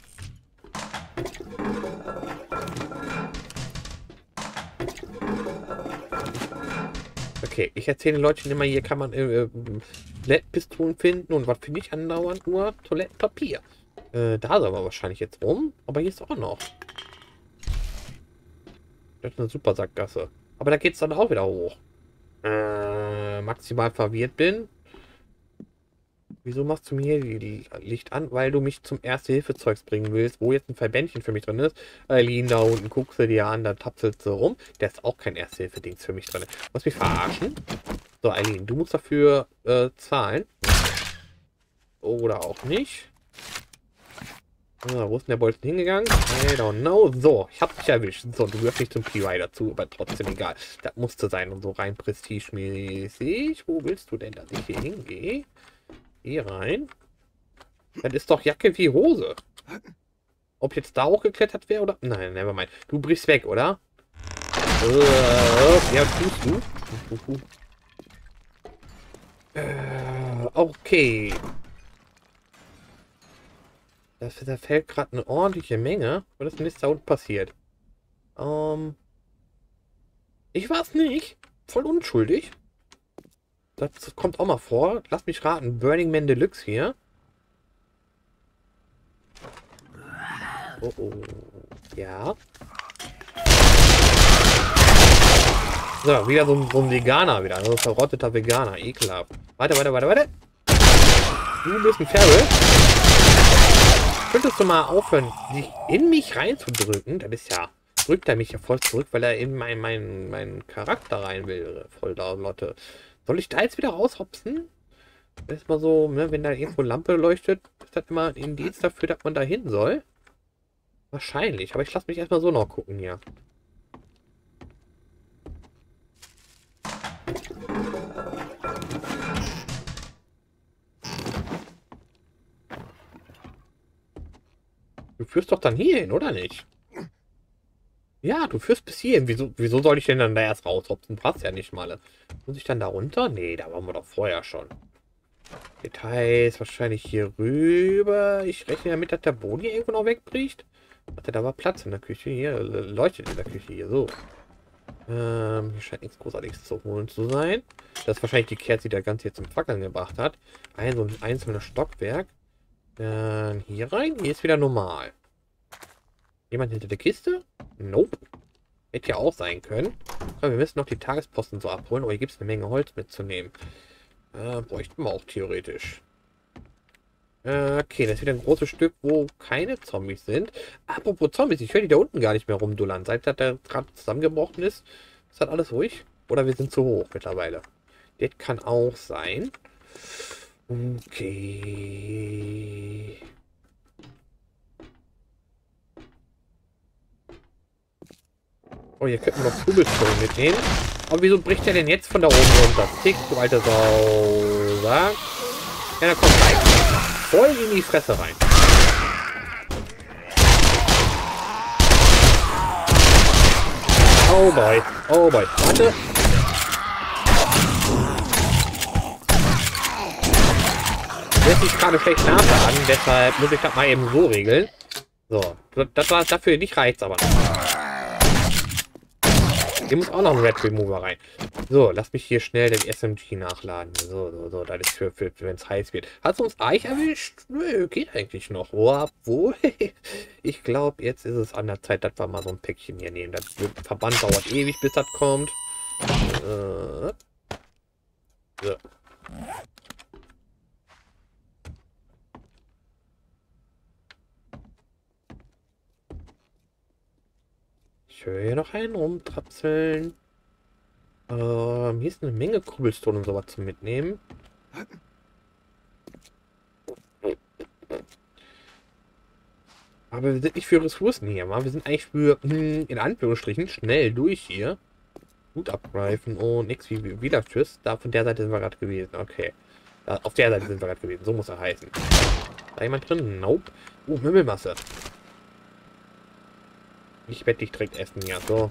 Okay, ich erzähle den Leuten immer, hier kann man äh, Toilettenpistolen finden und was finde ich andauernd? Nur Toilettenpapier. Äh, da sind wir wahrscheinlich jetzt rum, aber hier ist auch noch. Das ist eine super Sackgasse. Aber da geht es dann auch wieder hoch. Äh, maximal verwirrt bin. Wieso machst du mir die Licht an? Weil du mich zum Erste-Hilfe-Zeugs bringen willst, wo jetzt ein Verbändchen für mich drin ist. Eileen, da unten guckst du dir an, da tapselt sie rum. Da ist auch kein Erste-Hilfe-Dings für mich drin. Du musst mich verarschen. So, Eileen, du musst dafür äh, zahlen. Oder auch nicht. Ah, wo ist denn der Bolzen hingegangen? I don't know. So, ich hab dich erwischt. So, du gehörst nicht zum P Y dazu, aber trotzdem egal. Das musste sein und so rein prestigemäßig. Wo willst du denn, dass ich hier hingehe? Hier rein. Das ist doch Jacke wie Hose. Ob jetzt da hochgeklettert wäre oder... Nein, nevermind. Du brichst weg, oder? Äh, ja, tust du. Uh, uh, uh. Äh, okay. Das, da fällt gerade eine ordentliche Menge. Was ist denn jetzt da unten passiert? Ähm... Ich weiß nicht. Voll unschuldig. Das kommt auch mal vor. Lass mich raten. Burning Man Deluxe hier. Oh, oh. Ja. So, wieder so ein, so ein Veganer wieder. So ein verrotteter Veganer. Ekelhaft. Warte, warte, warte, warte. Du bist ein Feral. Könntest du mal aufhören, dich in mich reinzudrücken? Das ist ja... Drückt er mich ja voll zurück, weil er in meinen mein, mein Charakter rein will. Voll da, Lotte. Soll ich da jetzt wieder raushopsen? Das ist mal so, ne, wenn da irgendwo Lampe leuchtet, ist das immer ein Indiz dafür, dass man da hin soll? Wahrscheinlich, aber ich lasse mich erstmal so noch gucken hier. Du führst doch dann hier hin, oder nicht? Ja, du führst bis hierhin. Wieso, wieso soll ich denn dann da erst raushopsen? Passt ja nicht mal. Muss ich dann da runter? Nee, da waren wir doch vorher schon. Details wahrscheinlich hier rüber. Ich rechne damit, dass der Boden hier irgendwo noch wegbricht. Warte, da war Platz in der Küche. Hier leuchtet in der Küche hier. So. Ähm, hier scheint nichts Großartiges zu holen zu sein. Das ist wahrscheinlich die Kerze, die der Ganze jetzt zum Fackeln gebracht hat. Ein so ein einzelnes Stockwerk. Dann hier rein. Hier ist wieder normal. Jemand hinter der Kiste? Nope. Hätte ja auch sein können. So, wir müssen noch die Tagesposten so abholen. Oh, hier gibt es eine Menge Holz mitzunehmen. Äh, bräuchten wir auch theoretisch. Äh, okay, das ist wieder ein großes Stück, wo keine Zombies sind. Apropos Zombies, ich höre die da unten gar nicht mehr rumdullern. Seit der gerade zusammengebrochen ist, ist das alles ruhig? Oder wir sind zu hoch mittlerweile. Das kann auch sein. Okay. Oh, hier könnten wir noch Kubelstone mitnehmen. Aber wieso bricht der denn jetzt von da oben runter? Tick, du alte Sau. Ja, dann kommt rein. Voll in die Fresse rein. Oh boy. Oh boy. Warte. Lässt sich gerade schlecht nachladen, deshalb muss ich das mal eben so regeln. So, das war dafür nicht reicht's aber noch. Hier muss auch noch ein Red Remover rein. So, lass mich hier schnell den S M G nachladen. So, so, so, das ist für, für wenn es heiß wird. Hat es uns Eich erwischt? Nö, geht eigentlich noch. Obwohl, ich glaube, jetzt ist es an der Zeit, dass wir mal so ein Päckchen hier nehmen. Das Verband dauert ewig, bis das kommt. Äh, so. Ich höre hier noch einen rumtrapseln. Ähm, hier ist eine Menge Cobblestone und sowas zum Mitnehmen. Aber wir sind nicht für Ressourcen hier, Mann. Wir sind eigentlich für, in Anführungsstrichen, schnell durch hier. Gut abgreifen und nichts wie wieder Tschüss. Da von der Seite sind wir gerade gewesen. Okay. Da, auf der Seite sind wir gerade gewesen. So muss er heißen. Da jemand drin? Nope. Uh, Mümmelmasse. Ich werde dich direkt essen, ja, so.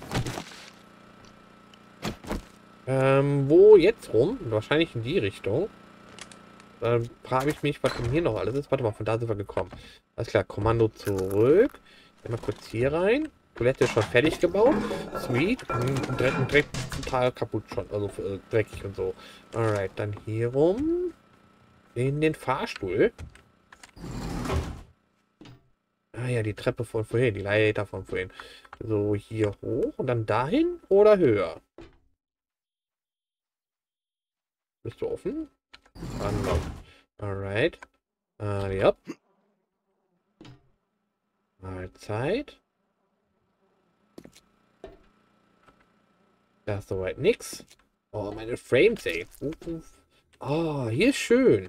Ähm, wo jetzt rum? Wahrscheinlich in die Richtung. Dann frage ich mich, was denn hier noch alles ist. Warte mal, von da sind wir gekommen. Alles klar, Kommando zurück. Dann mal kurz hier rein. Toilette ist schon fertig gebaut. Sweet. Direkt, direkt total kaputt schon. Also äh, dreckig und so. Alright, dann hier rum. In den Fahrstuhl. Ah ja, die Treppe von vorhin, die Leiter von vorhin. So, hier hoch und dann dahin oder höher? Bist du offen? Unlock. Alright. Uh, ja. Mahlzeit. Da ist soweit nichts. Oh, meine Frames, ey. Oh, hier ist schön.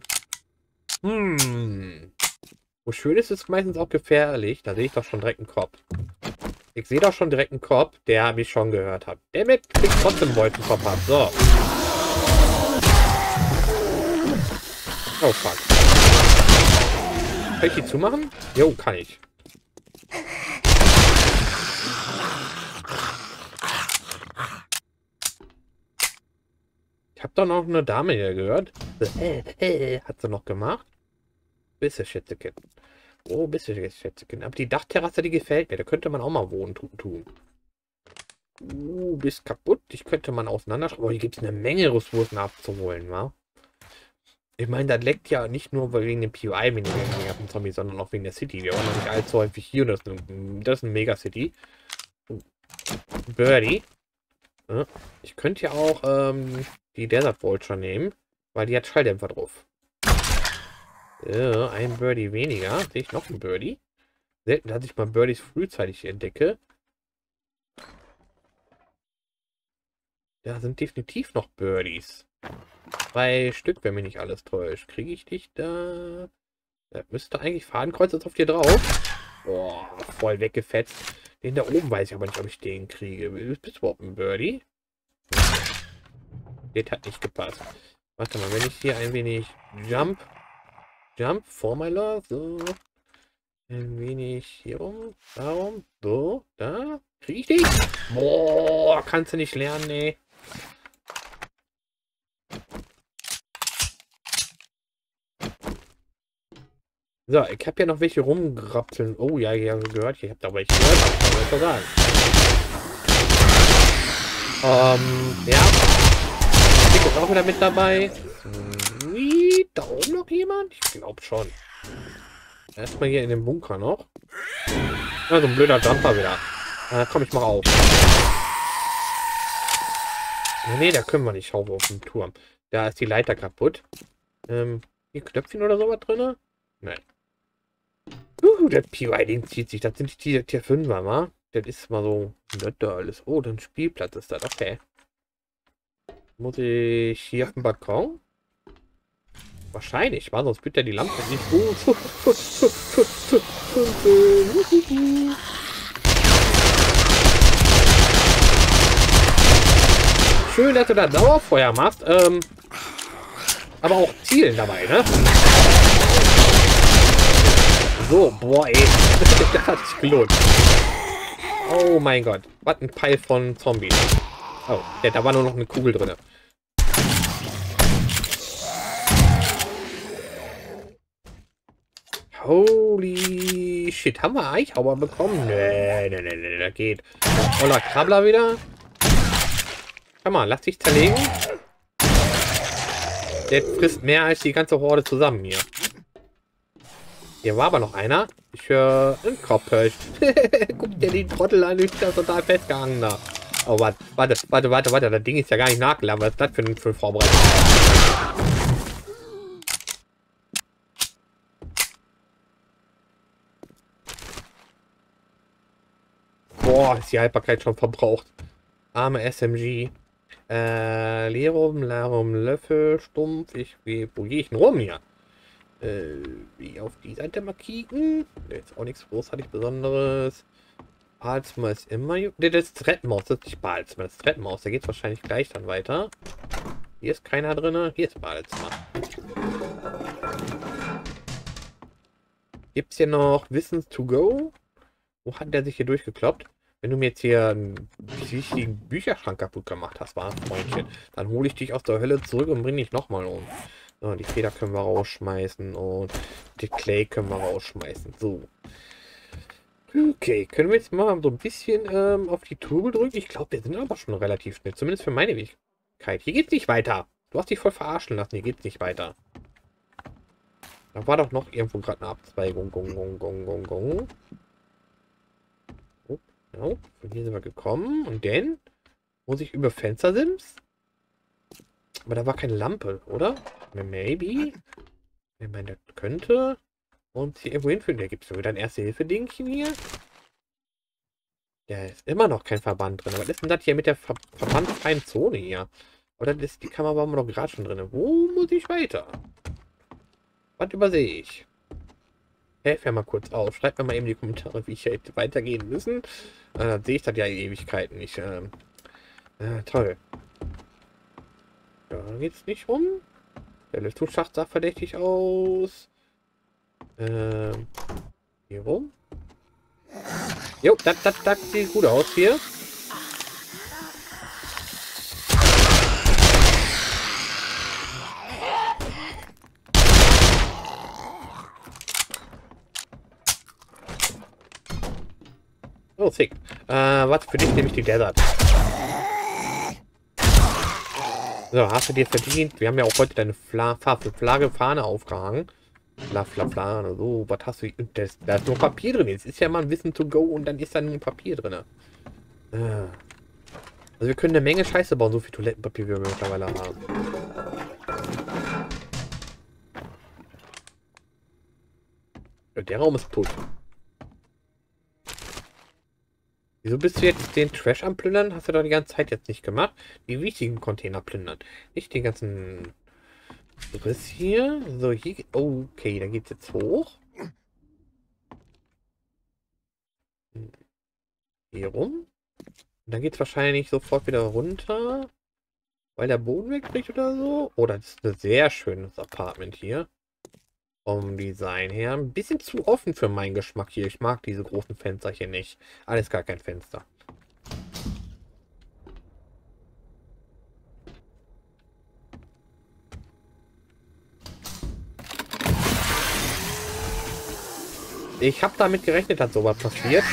Hm. Wo schön ist, ist meistens auch gefährlich. Da sehe ich doch schon direkt einen Kopf. Ich sehe doch schon direkt einen Kopf, der mich schon gehört hat. Der mit kriegt trotzdem Wolken verpasst. So. Oh, fuck. Kann ich die zumachen? Jo, kann ich. Ich habe doch noch eine Dame hier gehört. Hat sie noch gemacht? Bist du, Schätzekind. Oh, bist du, Schätzekind. Aber die Dachterrasse, die gefällt mir. Da könnte man auch mal wohnen tun. Uh, bist kaputt. Ich könnte man auseinanderschrauben. Aber hier gibt es eine Menge Ressourcen abzuholen, wa? Ich meine, das leckt ja nicht nur wegen dem P O I-Minigang auf dem Zombie, sondern auch wegen der City. Wir waren noch nicht allzu häufig hier und das ist eine, das ist eine Mega-City. Birdie. Ja, ich könnte ja auch ähm, die Desert Vulture nehmen, weil die hat Schalldämpfer drauf. Ja, ein Birdie weniger. Sehe ich noch einen Birdie? Selten, dass ich mal Birdies frühzeitig entdecke. Da sind definitiv noch Birdies. Drei Stück, wenn mich nicht alles täuscht. Kriege ich dich da? Da müsste eigentlich Fadenkreuz jetzt auf dir drauf. Boah, voll weggefetzt. Den da oben weiß ich aber nicht, ob ich den kriege. Bist du überhaupt ein Birdie? Das hat nicht gepasst. Warte mal, wenn ich hier ein wenig Jump, Jump for my love, so. Ein wenig hier rum, darum, so, da. Kriege ich dich? Boah, kannst du nicht lernen, ey. So, ich habe ja noch welche rumgrapseln. Oh ja, ich habe gehört. Ich habe da welche gehört. Was soll ich sagen? Ähm, ja. Ich bin auch wieder mit dabei. Wie? Da oben noch jemand? Ich glaube schon. Erstmal hier in dem Bunker noch. Ja, so ein blöder Jumper wieder. Äh, komm, ich mach auf. Nee, da können wir nicht auf auf dem Turm. Da ist die Leiter kaputt. Ähm, hier Knöpfchen oder sowas drin? Nein. Uh, das P O I-Ding zieht sich. Das sind die Tier fünfer, wa? Das ist mal so nett da alles. Oh, dann Spielplatz ist das. Okay. Muss ich hier auf dem Balkon? Wahrscheinlich, war sonst wird ja die Lampe nicht gut. Schön, dass du da Dauerfeuer machst. Ähm, aber auch Zielen dabei, ne? So, boah, ey. Das hat sich gelohnt. Oh mein Gott. Was ein Pfeil von Zombies. Oh, ja, da war nur noch eine Kugel drin. Holy shit. Haben wir Eichhauer bekommen? Nee, nee, nee, nee, das geht. Oller Krabbler wieder. Komm mal, lass dich zerlegen. Der frisst mehr als die ganze Horde zusammen hier. Hier war aber noch einer. Ich höre einen Kopfhöch. Guck dir den Trottel an, ich bin total festgehangen da. Oh, warte, warte, warte, warte, warte. Das Ding ist ja gar nicht nachgeladen. Was ist das für ein für Vorbereitung? Boah, ist die Haltbarkeit schon verbraucht. Arme S M G. Äh, Lerum, Larum, Löffel, Stumpf. Ich, wie, wo gehe ich denn rum hier? Äh, wie auf die Seite mal kicken. Jetzt auch nichts großartig Besonderes. Balzmer ist immer... Ne, das ist Treppenhaus, das ist nicht Balzmer. Das ist Treppenhaus, da geht es wahrscheinlich gleich dann weiter. Hier ist keiner drin. Hier ist Balzmer. Gibt es hier noch Wissens to go? Wo hat der sich hier durchgekloppt? Wenn du mir jetzt hier einen wichtigen Bücherschrank kaputt gemacht hast, war Freundchen, dann hole ich dich aus der Hölle zurück und bringe dich nochmal um. So, die Feder können wir rausschmeißen und die Clay können wir rausschmeißen. So. Okay, können wir jetzt mal so ein bisschen ähm, auf die Tube drücken? Ich glaube, wir sind aber schon relativ schnell. Zumindest für meine Wenigkeit. Hier geht's nicht weiter. Du hast dich voll verarschen lassen. Hier geht's nicht weiter. Da war doch noch irgendwo gerade eine Abzweigung. Gong, gong, gong, gong, gong. Oh, ja, von hier sind wir gekommen. Und dann muss ich über Fenster sims. Aber da war keine Lampe, oder? Maybe. Ich meine, das könnte uns hier irgendwo hinführen. Da gibt es wieder ein Erste-Hilfe-Dingchen hier. Da ist immer noch kein Verband drin. Aber was ist denn das hier mit der Ver verbandfreien Zone hier? Aber dann ist die Kamera war noch gerade schon drin. Wo muss ich weiter? Was übersehe ich? Helf mir mal kurz auf. Schreibt mir mal eben in die Kommentare, wie ich hätte weitergehen müssen. Äh, dann sehe ich das ja in Ewigkeiten nicht. Ähm, äh, toll. Ja, geht's nicht rum. Der Lüftungsschacht sah verdächtig aus. Ähm, hier rum. Jo, das, das, das sieht gut aus hier. Oh, sick. Äh, was für dich nehme ich die Desert. So, hast du dir verdient. Wir haben ja auch heute deine Fla Flagge, Fahne aufgehangen. Fla, Fla, Fla, so, was hast du? Das, da ist nur Papier drin. Jetzt ist ja mal ein Wissen to go und dann ist da nur Papier drin. Äh. Also wir können eine Menge Scheiße bauen, so viel Toilettenpapier, wie wir mittlerweile haben. Der Raum ist putt. Wieso bist du jetzt den Trash am Plündern? Hast du doch die ganze Zeit jetzt nicht gemacht. Die wichtigen Container plündern. Nicht den ganzen Riss hier. So, hier. Oh, okay, da geht's jetzt hoch. Hier rum. Und dann geht's wahrscheinlich sofort wieder runter. Weil der Boden wegbricht oder so. Oh, das ist ein sehr schönes Apartment hier. Vom Design her. Ein bisschen zu offen für meinen Geschmack hier. Ich mag diese großen Fenster hier nicht. Alles gar kein Fenster. Ich habe damit gerechnet, dass sowas passiert.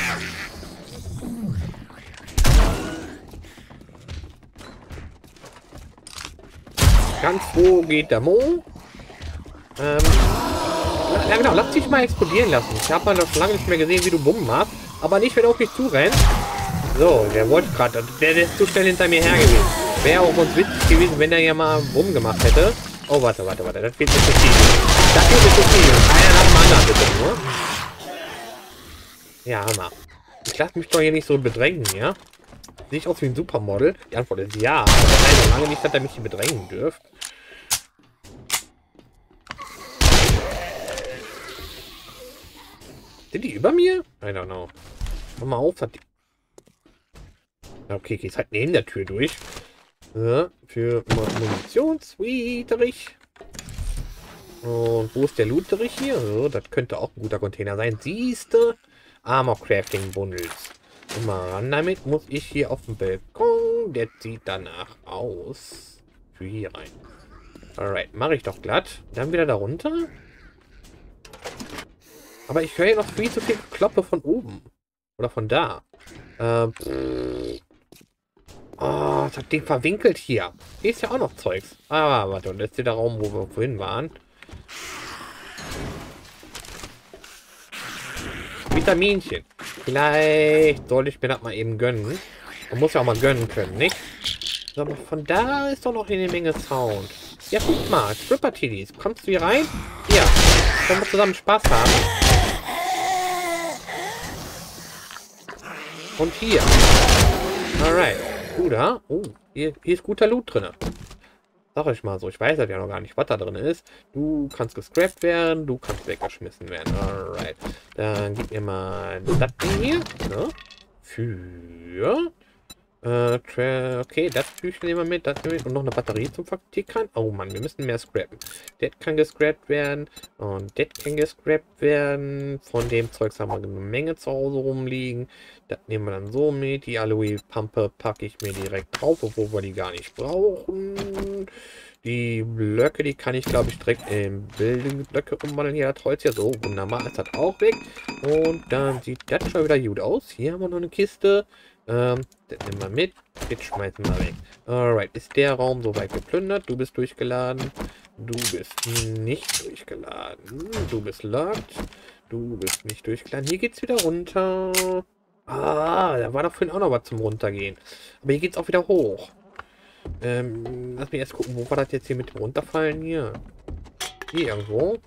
Ganz wo geht der Mo? Ähm, ja genau, lass dich mal explodieren lassen. Ich habe mal noch lange nicht mehr gesehen, wie du Bumm machst. Aber nicht, wenn du auf mich zurennst. So, der wollte gerade, der, der ist zu schnell hinter mir her gewesen. Wäre auch uns witzig gewesen, wenn er ja mal Bumm gemacht hätte. Oh, warte, warte, warte, das geht mir zu viel. Das geht mir zu viel. Einer nach dem anderen, bitte nur. Ja, Hammer. Ich lasse mich doch hier nicht so bedrängen, ja? Sehe ich aus wie ein Supermodel? Die Antwort ist ja. Aber das heißt noch lange nicht, dass er mich hier bedrängen dürft. Sind die über mir? I don't know. Mach mal auf, hat die... Okay, geht's halt neben der Tür durch. Ja, für Munition, sweeterich. Und wo ist der Looterich hier? So, das könnte auch ein guter Container sein. Siehste? Armor Crafting Bundles. Immer ran damit. Muss ich hier auf dem Balkon. Der sieht danach aus. Für hier rein. Alright, mache ich doch glatt. Dann wieder darunter. Aber ich höre ja noch viel zu viel Kloppe von oben. Oder von da. Ähm. Oh, das Ding verwinkelt hier. Hier ist ja auch noch Zeugs. Ah, warte, und das ist der Raum, wo wir vorhin waren. Vitaminchen. Vielleicht soll ich mir das mal eben gönnen. Man muss ja auch mal gönnen können, nicht? So, aber von da ist doch noch eine Menge Sound. Ja, guck mal. Stripper-Tiddies. Kommst du hier rein? Ja. Können wir zusammen Spaß haben? Und hier. Alright. Guter. Oh, hier, hier ist guter Loot drin. Sag ich mal so. Ich weiß halt ja noch gar nicht, was da drin ist. Du kannst gescrapt werden. Du kannst weggeschmissen werden. Alright. Dann gib mir mal das Ding hier. Ne? Für... Äh, okay, das Büchlein nehmen wir mit, das nehmen wir mit und noch eine Batterie zum Vertickern. Oh Mann, wir müssen mehr scrappen. Das kann gescrapt werden und das kann gescrapt werden. Von dem Zeugs haben wir eine Menge zu Hause rumliegen. Das nehmen wir dann so mit. Die Aloe-Pampe packe ich mir direkt drauf, obwohl wir die gar nicht brauchen. Die Blöcke, die kann ich glaube ich direkt in Bildungsblöcke umwandeln. Hier das Holz ja so wunderbar ist das auch weg. Und dann sieht das schon wieder gut aus. Hier haben wir noch eine Kiste. Ähm, das nehmen wir mit. Jetzt schmeißen wir weg. Alright, ist der Raum soweit geplündert? Du bist durchgeladen. Du bist nicht durchgeladen. Du bist locked. Du bist nicht durchgeladen. Hier geht's wieder runter. Ah, da war doch vorhin auch noch was zum Runtergehen. Aber hier geht's auch wieder hoch. Ähm, lass mich erst gucken, wo war das jetzt hier mit dem Runterfallen hier? Hier irgendwo.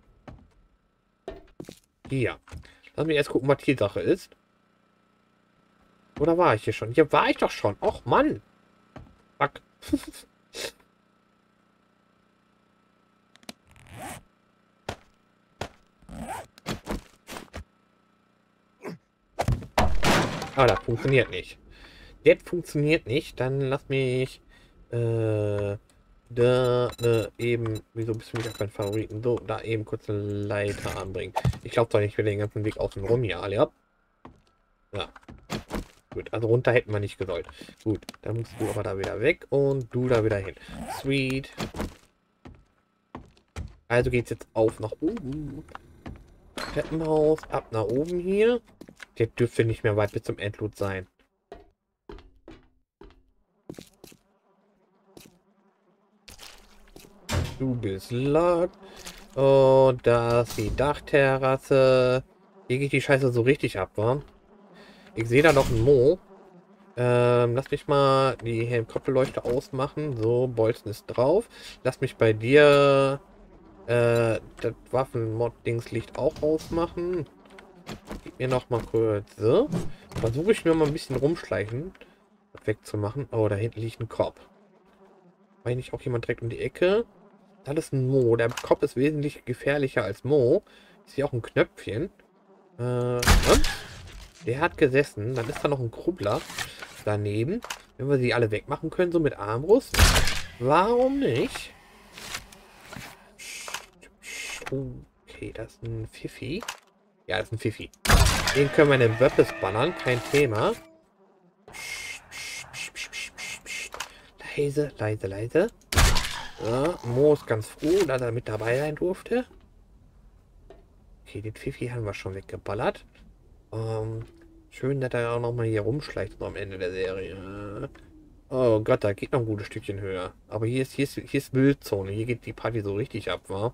Hier. Lass mich erst gucken, was die Sache ist. Oder war ich hier schon? Hier war ich doch schon. Och, Mann. Fuck. Aber das funktioniert nicht. Das funktioniert nicht. Dann lass mich äh, da ne, eben, wieso bist du nicht auf meinen Favoriten? So, da eben kurz eine Leiter anbringen. Ich glaube doch nicht, wir den ganzen Weg außen rum hier, alle ab. Ja. Gut, also runter hätten wir nicht gesollt. Gut, dann musst du aber da wieder weg und du da wieder hin. Sweet. Also geht's jetzt auf nach oben. Treppenhaus, ab nach oben hier. Der dürfte nicht mehr weit bis zum Endloot sein. Du bist locked. Und da ist die Dachterrasse. Hier geht die Scheiße so richtig ab, wa? Ich sehe da noch einen Mo. Ähm, lass mich mal die Helikopterleuchte ausmachen. So, Bolzen ist drauf. Lass mich bei dir äh, das Waffenmod-Dings-Licht auch ausmachen. Gib mir noch mal kurz. So. Versuche ich mir mal ein bisschen rumschleichen. Wegzumachen. Oh, da hinten liegt ein Kopf. War nicht auch jemand direkt um die Ecke? Das ist ein Mo. Der Kopf ist wesentlich gefährlicher als Mo. Ich sehe auch ein Knöpfchen. Äh, der hat gesessen. Dann ist da noch ein Krubbler daneben. Wenn wir sie alle wegmachen können, so mit Armbrust. Warum nicht? Okay, das ist ein Pfiffi. Ja, das ist ein Pfiffi. Den können wir in den Wöppes ballern. Kein Thema. Leise, leise, leise. Ja, Mo ist ganz froh, dass er mit dabei sein durfte. Okay, den Pfiffi haben wir schon weggeballert. Ähm, schön, dass er auch noch mal hier rumschleicht so am Ende der Serie. Oh Gott, da geht noch ein gutes Stückchen höher. Aber hier ist, hier ist, hier ist Wildzone. Hier geht die Party so richtig ab, wa?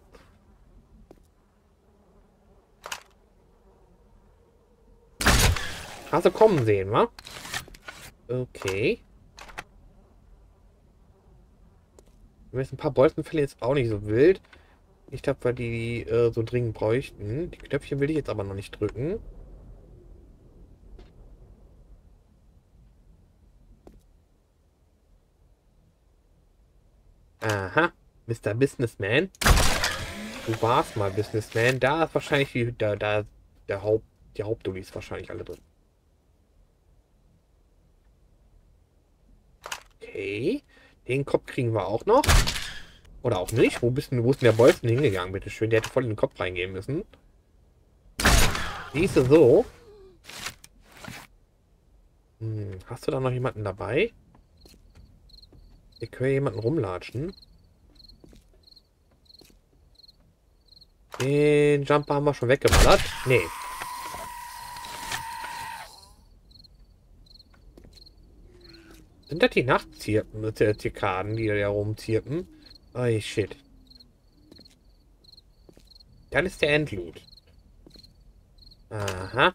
Hast du kommen sehen, wa? Okay. Wir müssen ein paar Bolzenfälle jetzt auch nicht so wild. Ich glaube, weil die äh, so dringend bräuchten. Die Knöpfchen will ich jetzt aber noch nicht drücken. Aha, Mister Businessman. Du warst mal Businessman. Da ist wahrscheinlich die, da, da, der Haupt, die Hauptdulli ist wahrscheinlich alle drin. Okay. Den Kopf kriegen wir auch noch. Oder auch nicht. Wo bist denn, wo ist denn der Bolzen hingegangen, bitte schön? Der hätte voll in den Kopf reingehen müssen. Siehst du so? Hm, hast du da noch jemanden dabei? Ich höre jemanden rumlatschen. Den Jumper haben wir schon weggeballert. Nee. Sind das die Nachtzirpen, die Zikaden, die da rumzirpen? Oh, shit. Dann ist der Endloot. Aha.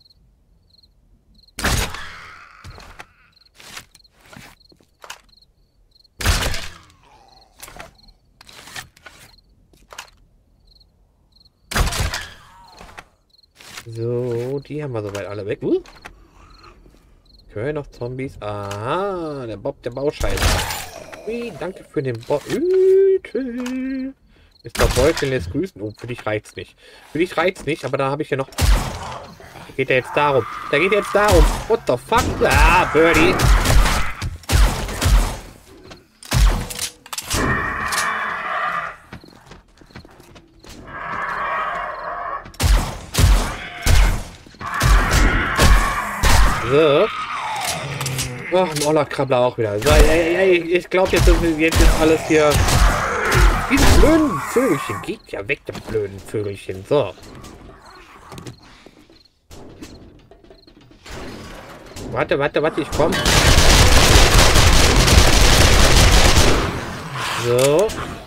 So, die haben wir soweit alle weg. Uh. Ich höre noch Zombies. Aha, der Bob, der Bauscheißer. Ui, danke für den Bob. Mister Beutel lässt grüßen. Oh, für dich reicht's nicht. Für dich reicht's nicht, aber da habe ich ja noch... Da geht er jetzt darum. Da geht er jetzt darum. What the fuck? Ah, Birdie. So. Oh, ein Oller-Krabbler auch wieder. So, ey, ey, ey, ich glaube, jetzt, jetzt ist alles hier... Diese blöden Vögelchen. Geht ja weg, der blöden Vögelchen. So. Warte, warte, warte, ich komm. So.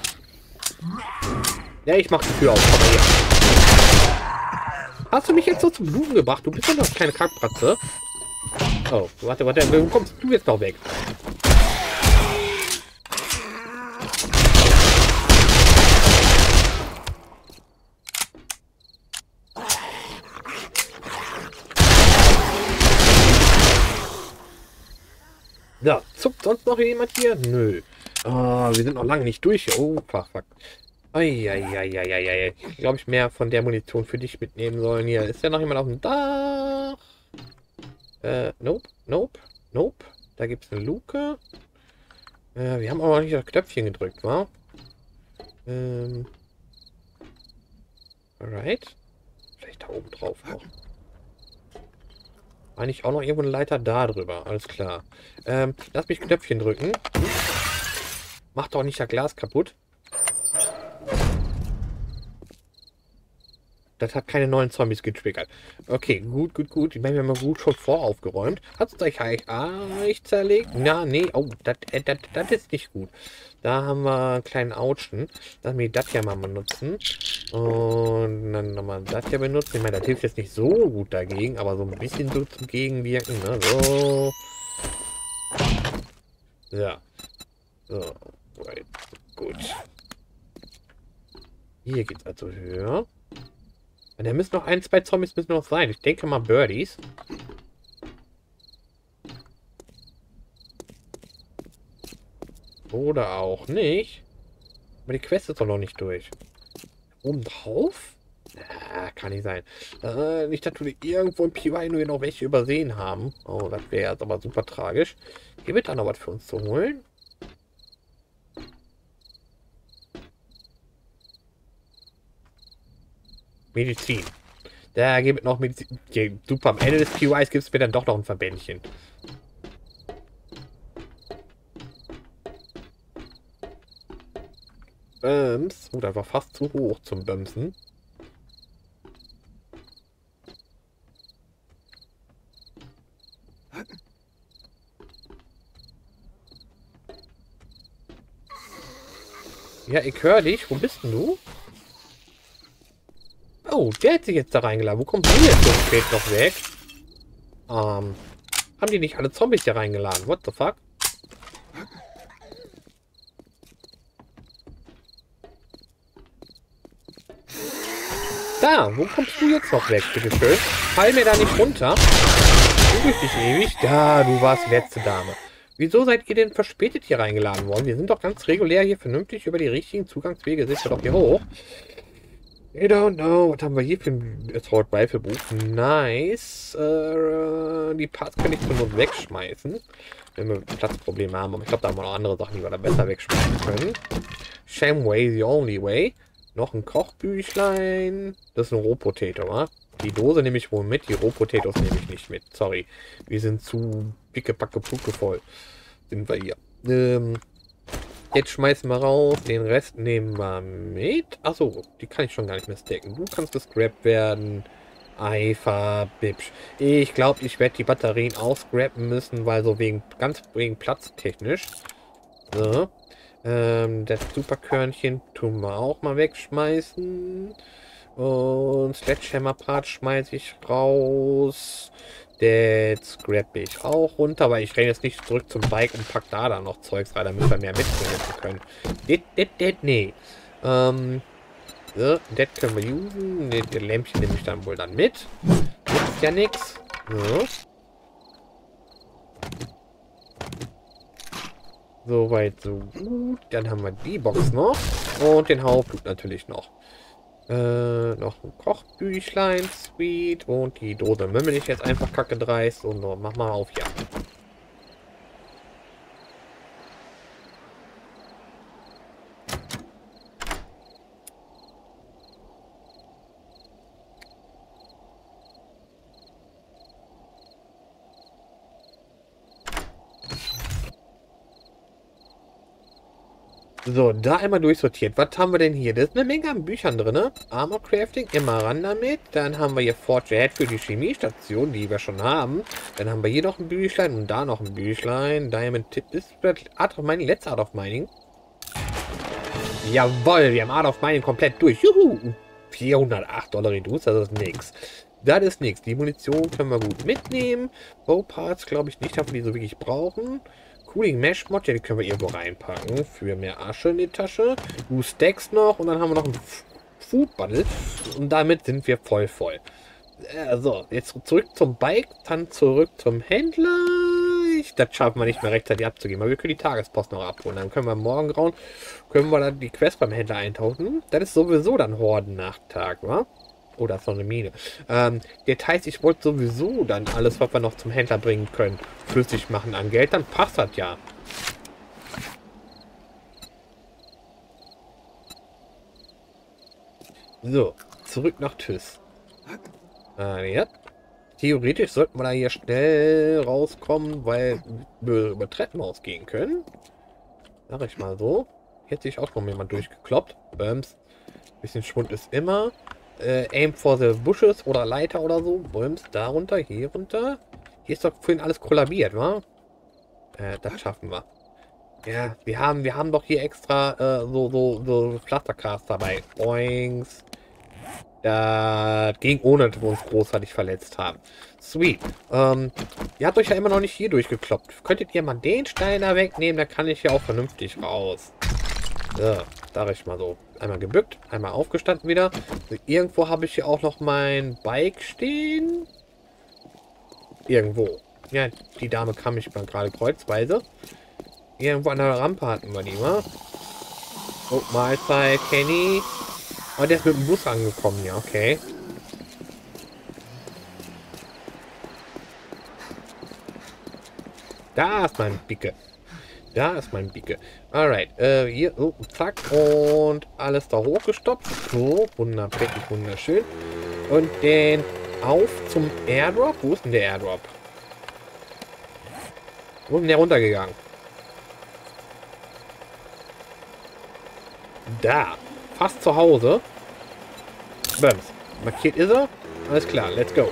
Ja, ich mach die Tür auf. Komm mal her. Hast du mich jetzt so zum Blumen gebracht? Du bist doch noch keine Kackbratze. Oh, warte, warte, wo kommst du jetzt noch weg? Ja, zuckt sonst noch jemand hier? Nö. Oh, wir sind noch lange nicht durch. Oh, fuck, fuck. Eieieiei. Ich glaube, ich mehr von der Munition für dich mitnehmen sollen. Hier ist ja noch jemand auf dem Dach. Äh, nope, nope, nope. Da gibt es eine Luke. Äh, wir haben aber noch nicht das Knöpfchen gedrückt, wa? Ähm. Alright. Vielleicht da oben drauf auch. Eigentlich auch noch irgendwo eine Leiter da drüber. Alles klar. Ähm, lass mich Knöpfchen drücken. Mach doch nicht das Glas kaputt. Das hat keine neuen Zombies getriggert. Okay, gut, gut, gut. Die haben wir mal gut schon voraufgeräumt. Hat es euch eigentlich zerlegt? Na, nee. Oh, das äh, das- das ist nicht gut. Da haben wir einen kleinen Autschen. Lass mich das ja mal benutzen. Und dann nochmal das hier benutzen. Ich meine, das hilft jetzt nicht so gut dagegen, aber so ein bisschen so zum Gegenwirken. Ne? So. Ja. So. Right. Gut. Hier geht es also höher. Da müssen noch ein, zwei Zombies müssen noch sein. Ich denke mal Birdies. Oder auch nicht. Aber die Quest ist doch noch nicht durch. Oben drauf? Ah, kann nicht sein. Äh, nicht, dass wir irgendwo im P Y nur noch welche übersehen haben. Oh, das wäre jetzt aber super tragisch. Hier wird da noch was für uns zu holen. Medizin. Da gibt es noch Medizin. Okay, super, am Ende des P Ys gibt es mir dann doch noch ein Verbändchen. Böms. Oh, das war fast zu hoch zum Bömsen. Ja, ich höre dich. Wo bist denn du? Oh, der hat sich jetzt da reingeladen. Wo kommt du jetzt so spät noch weg? Ähm, haben die nicht alle Zombies hier reingeladen? What the fuck? Da, wo kommst du jetzt noch weg, bitteschön? Fall mir da nicht runter. Du bist dich ewig. Da, du warst letzte Dame. Wieso seid ihr denn verspätet hier reingeladen worden? Wir sind doch ganz regulär hier vernünftig über die richtigen Zugangswege. Sind wir doch hier hoch. I don't know. Was haben wir hier für ein Assault Rifle Buch? Nice. Äh, die Parts kann ich zur Not wegschmeißen. Wenn wir Platzprobleme haben. Aber ich glaube, da haben wir noch andere Sachen, die wir da besser wegschmeißen können. Shamway, the only way. Noch ein Kochbüchlein. Das ist ein Rohpotato, wa? Die Dose nehme ich wohl mit. Die Rohpotatoes nehme ich nicht mit. Sorry. Wir sind zu picke, packe, pucke voll. Sind wir hier. Ähm... Jetzt schmeißen wir raus. Den Rest nehmen wir mit. Achso, die kann ich schon gar nicht mehr stacken. Du kannst gescrapt werden. Eifer, Bibsch. Ich glaube, ich werde die Batterien auscrappen müssen, weil so wegen, ganz wegen platztechnisch. So. Ähm, das Superkörnchen tun wir auch mal wegschmeißen. Und Sledgehammer-Part schmeiße ich raus. Das scrappe ich auch runter, weil ich renne jetzt nicht zurück zum Bike und pack da dann noch Zeugs rein, damit wir mehr mitnehmen können. Das, das, das, nee. Ähm, so, das können wir usen. Das, das Lämpchen nehme ich dann wohl dann mit. Ist ja nichts. So. Soweit, so gut. Dann haben wir die Box noch. Und den Hauptblut natürlich noch. Äh, noch ein Kochbüchlein, sweet. Und die Dose mümmel ich jetzt einfach kacke dreist. Und so, mach mal auf, ja. So, da einmal durchsortiert. Was haben wir denn hier? Da ist eine Menge an Büchern drin. Armor Crafting, immer ran damit. Dann haben wir hier Forge Ahead für die Chemiestation, die wir schon haben. Dann haben wir hier noch ein Büchlein und da noch ein Büchlein. Diamond Tip ist Art of Mining, letzte Art of Mining. Jawohl, wir haben Art of Mining komplett durch. Juhu! vierhundertacht Dollar Reduce, das ist nix. Das ist nichts. Die Munition können wir gut mitnehmen. Bowparts glaube ich nicht, dass wir die so wirklich brauchen. Cooling Mesh Mod, ja, die können wir irgendwo reinpacken. Für mehr Asche in die Tasche. Du Stacks noch und dann haben wir noch ein Food Bundle. Und damit sind wir voll voll. Äh, so, jetzt zurück zum Bike, dann zurück zum Händler. Ich, das schaffen wir nicht mehr rechtzeitig abzugeben. Aber wir können die Tagespost noch abholen. Dann können wir morgen grauen, können wir dann die Quest beim Händler eintauchen. Das ist sowieso dann Hordennachttag, wa? Oh, das ist noch eine Mine. Ähm, Details, ich wollte sowieso dann alles, was wir noch zum Händler bringen können, flüssig machen an Geld. Dann passt das ja. So, zurück nach Tüss. Äh, ja. Theoretisch sollten wir da hier schnell rauskommen, weil wir über Treppenhaus gehen können. Sag ich mal so. Hier hat sich auch noch jemand durchgekloppt. Bums. Bisschen Schwund ist immer. Äh, aim for the bushes oder Leiter oder so. Bums. Da runter, hier runter. Hier ist doch vorhin alles kollabiert, wa? Äh, das schaffen wir. Ja, wir haben, wir haben doch hier extra äh, so, so, so Pflastercast dabei. Boings. Das ging ohne, dass wir uns großartig verletzt haben. Sweet. Ähm, ihr habt euch ja immer noch nicht hier durchgekloppt. Könntet ihr mal den Stein da wegnehmen? Da kann ich ja auch vernünftig raus. So, sag ich mal so. Einmal gebückt, einmal aufgestanden wieder. Irgendwo habe ich hier auch noch mein Bike stehen. Irgendwo. Ja, die Dame kam mich mal gerade kreuzweise. Irgendwo an der Rampe hatten wir die mal. Oh, Mahlzeit, Kenny. Oh, der ist mit dem Bus angekommen, ja, okay. Da ist mein Bicke. Da ist mein Bicke. Alright, äh, hier, so, zack, und alles da hochgestopft. So, wunderprächtig, wunderschön. Und den auf zum Airdrop. Wo ist denn der Airdrop? Wo ist denn der runtergegangen? Da. Fast zu Hause. Bums. Markiert ist er. Alles klar, let's go.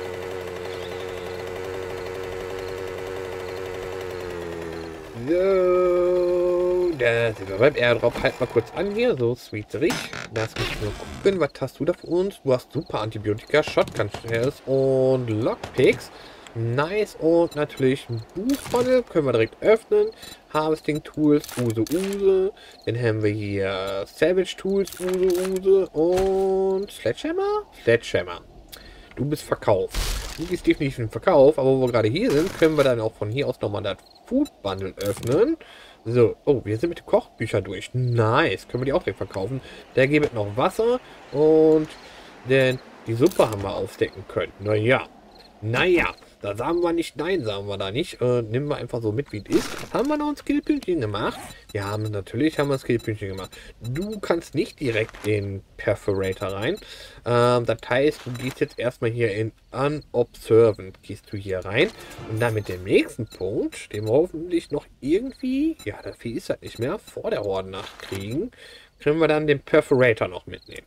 So, da sind wir beim Airdrop. Halt mal kurz an hier. So, sweet rich. Lass mich nur gucken. Was hast du da für uns? Du hast super Antibiotika, Shotgun Shells und Lockpicks. Nice. Und natürlich ein Buchfunnel. Können wir direkt öffnen. Harvesting Tools, Use Use. Dann haben wir hier Savage Tools, Use Use. Und Sledgehammer? Sledgehammer. Du bist verkauft. Du bist definitiv im Verkauf, aber wo wir gerade hier sind, können wir dann auch von hier aus nochmal das Food Bundle öffnen. So, oh, wir sind mit den Kochbüchern durch. Nice. Können wir die auch direkt verkaufen. Da gibt es noch Wasser und denn die Suppe haben wir aufdecken können. Naja. Naja. Da sagen wir nicht nein, sagen wir da nicht. Äh, nehmen wir einfach so mit, wie es ist. Haben wir noch ein Skillpünktchen gemacht? Ja, haben natürlich haben wir ein Skillpünktchen gemacht. Du kannst nicht direkt in Perforator rein. Ähm, das heißt, du gehst jetzt erstmal hier in Unobservant. Gehst du hier rein. Und dann mit dem nächsten Punkt, den wir hoffentlich noch irgendwie, ja, dafür ist das nicht mehr, vor der Hordennacht kriegen, können wir dann den Perforator noch mitnehmen.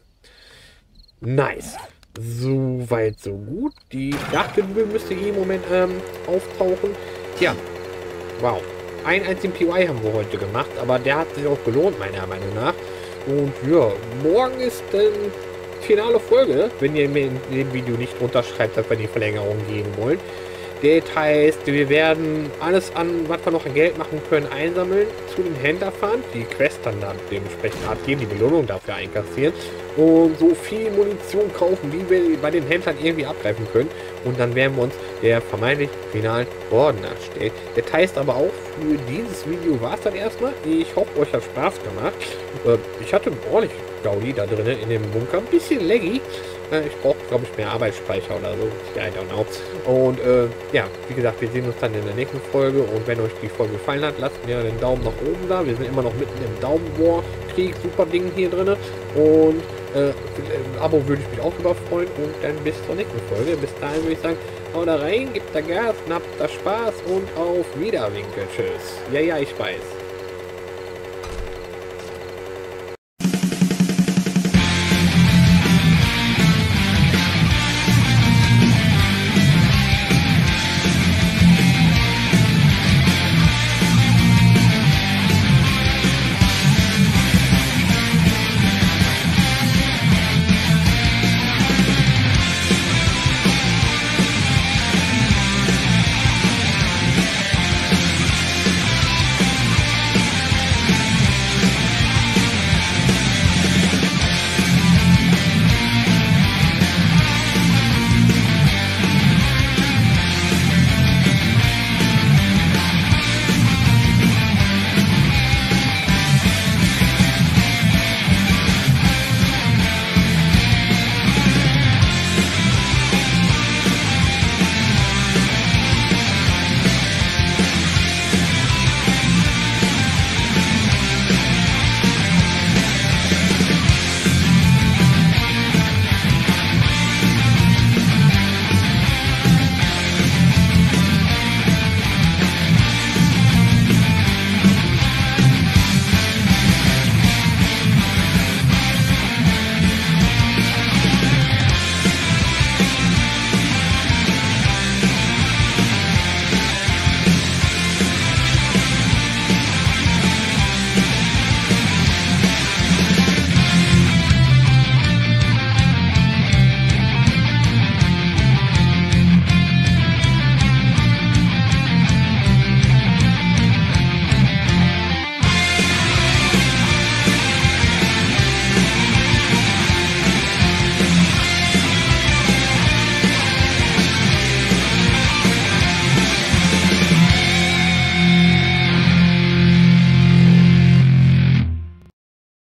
Nice. So weit, so gut. Die Dachgebühr müsste hier im Moment ähm, auftauchen. Tja, wow. Einen einzigen P Y haben wir heute gemacht, aber der hat sich auch gelohnt, meiner Meinung nach. Und ja, morgen ist dann finale Folge, wenn ihr mir in dem Video nicht unterschreibt, dass wir die Verlängerung geben wollen. Das heißt, wir werden alles an, was wir noch an Geld machen können, einsammeln, zu den Händler fahren, die Quest dann, dann dementsprechend abgeben, die Belohnung dafür einkassieren und so viel Munition kaufen, wie wir bei den Händlern irgendwie abgreifen können. Und dann werden wir uns der vermeintlich finalen Orden erstellen. Das heißt aber auch, für dieses Video war es dann erstmal. Ich hoffe, euch hat Spaß gemacht. Äh, ich hatte ordentlich Gaudi da drinnen in dem Bunker. Ein bisschen laggy. Äh, ich brauche, glaube ich, mehr Arbeitsspeicher oder so. I don't know. Und äh, ja, wie gesagt, wir sehen uns dann in der nächsten Folge. Und wenn euch die Folge gefallen hat, lasst mir den Daumen nach oben da. Wir sind immer noch mitten im Daumen-War-Krieg. Super Ding hier drin. Und äh, ein Abo würde ich mich auch drüber freuen. Und dann bis zur nächsten Folge. Bis dahin würde ich sagen, haut da rein, gebt da Gas, habt da Spaß und auf Wiederwinkel. Tschüss. Ja, ja, ich weiß.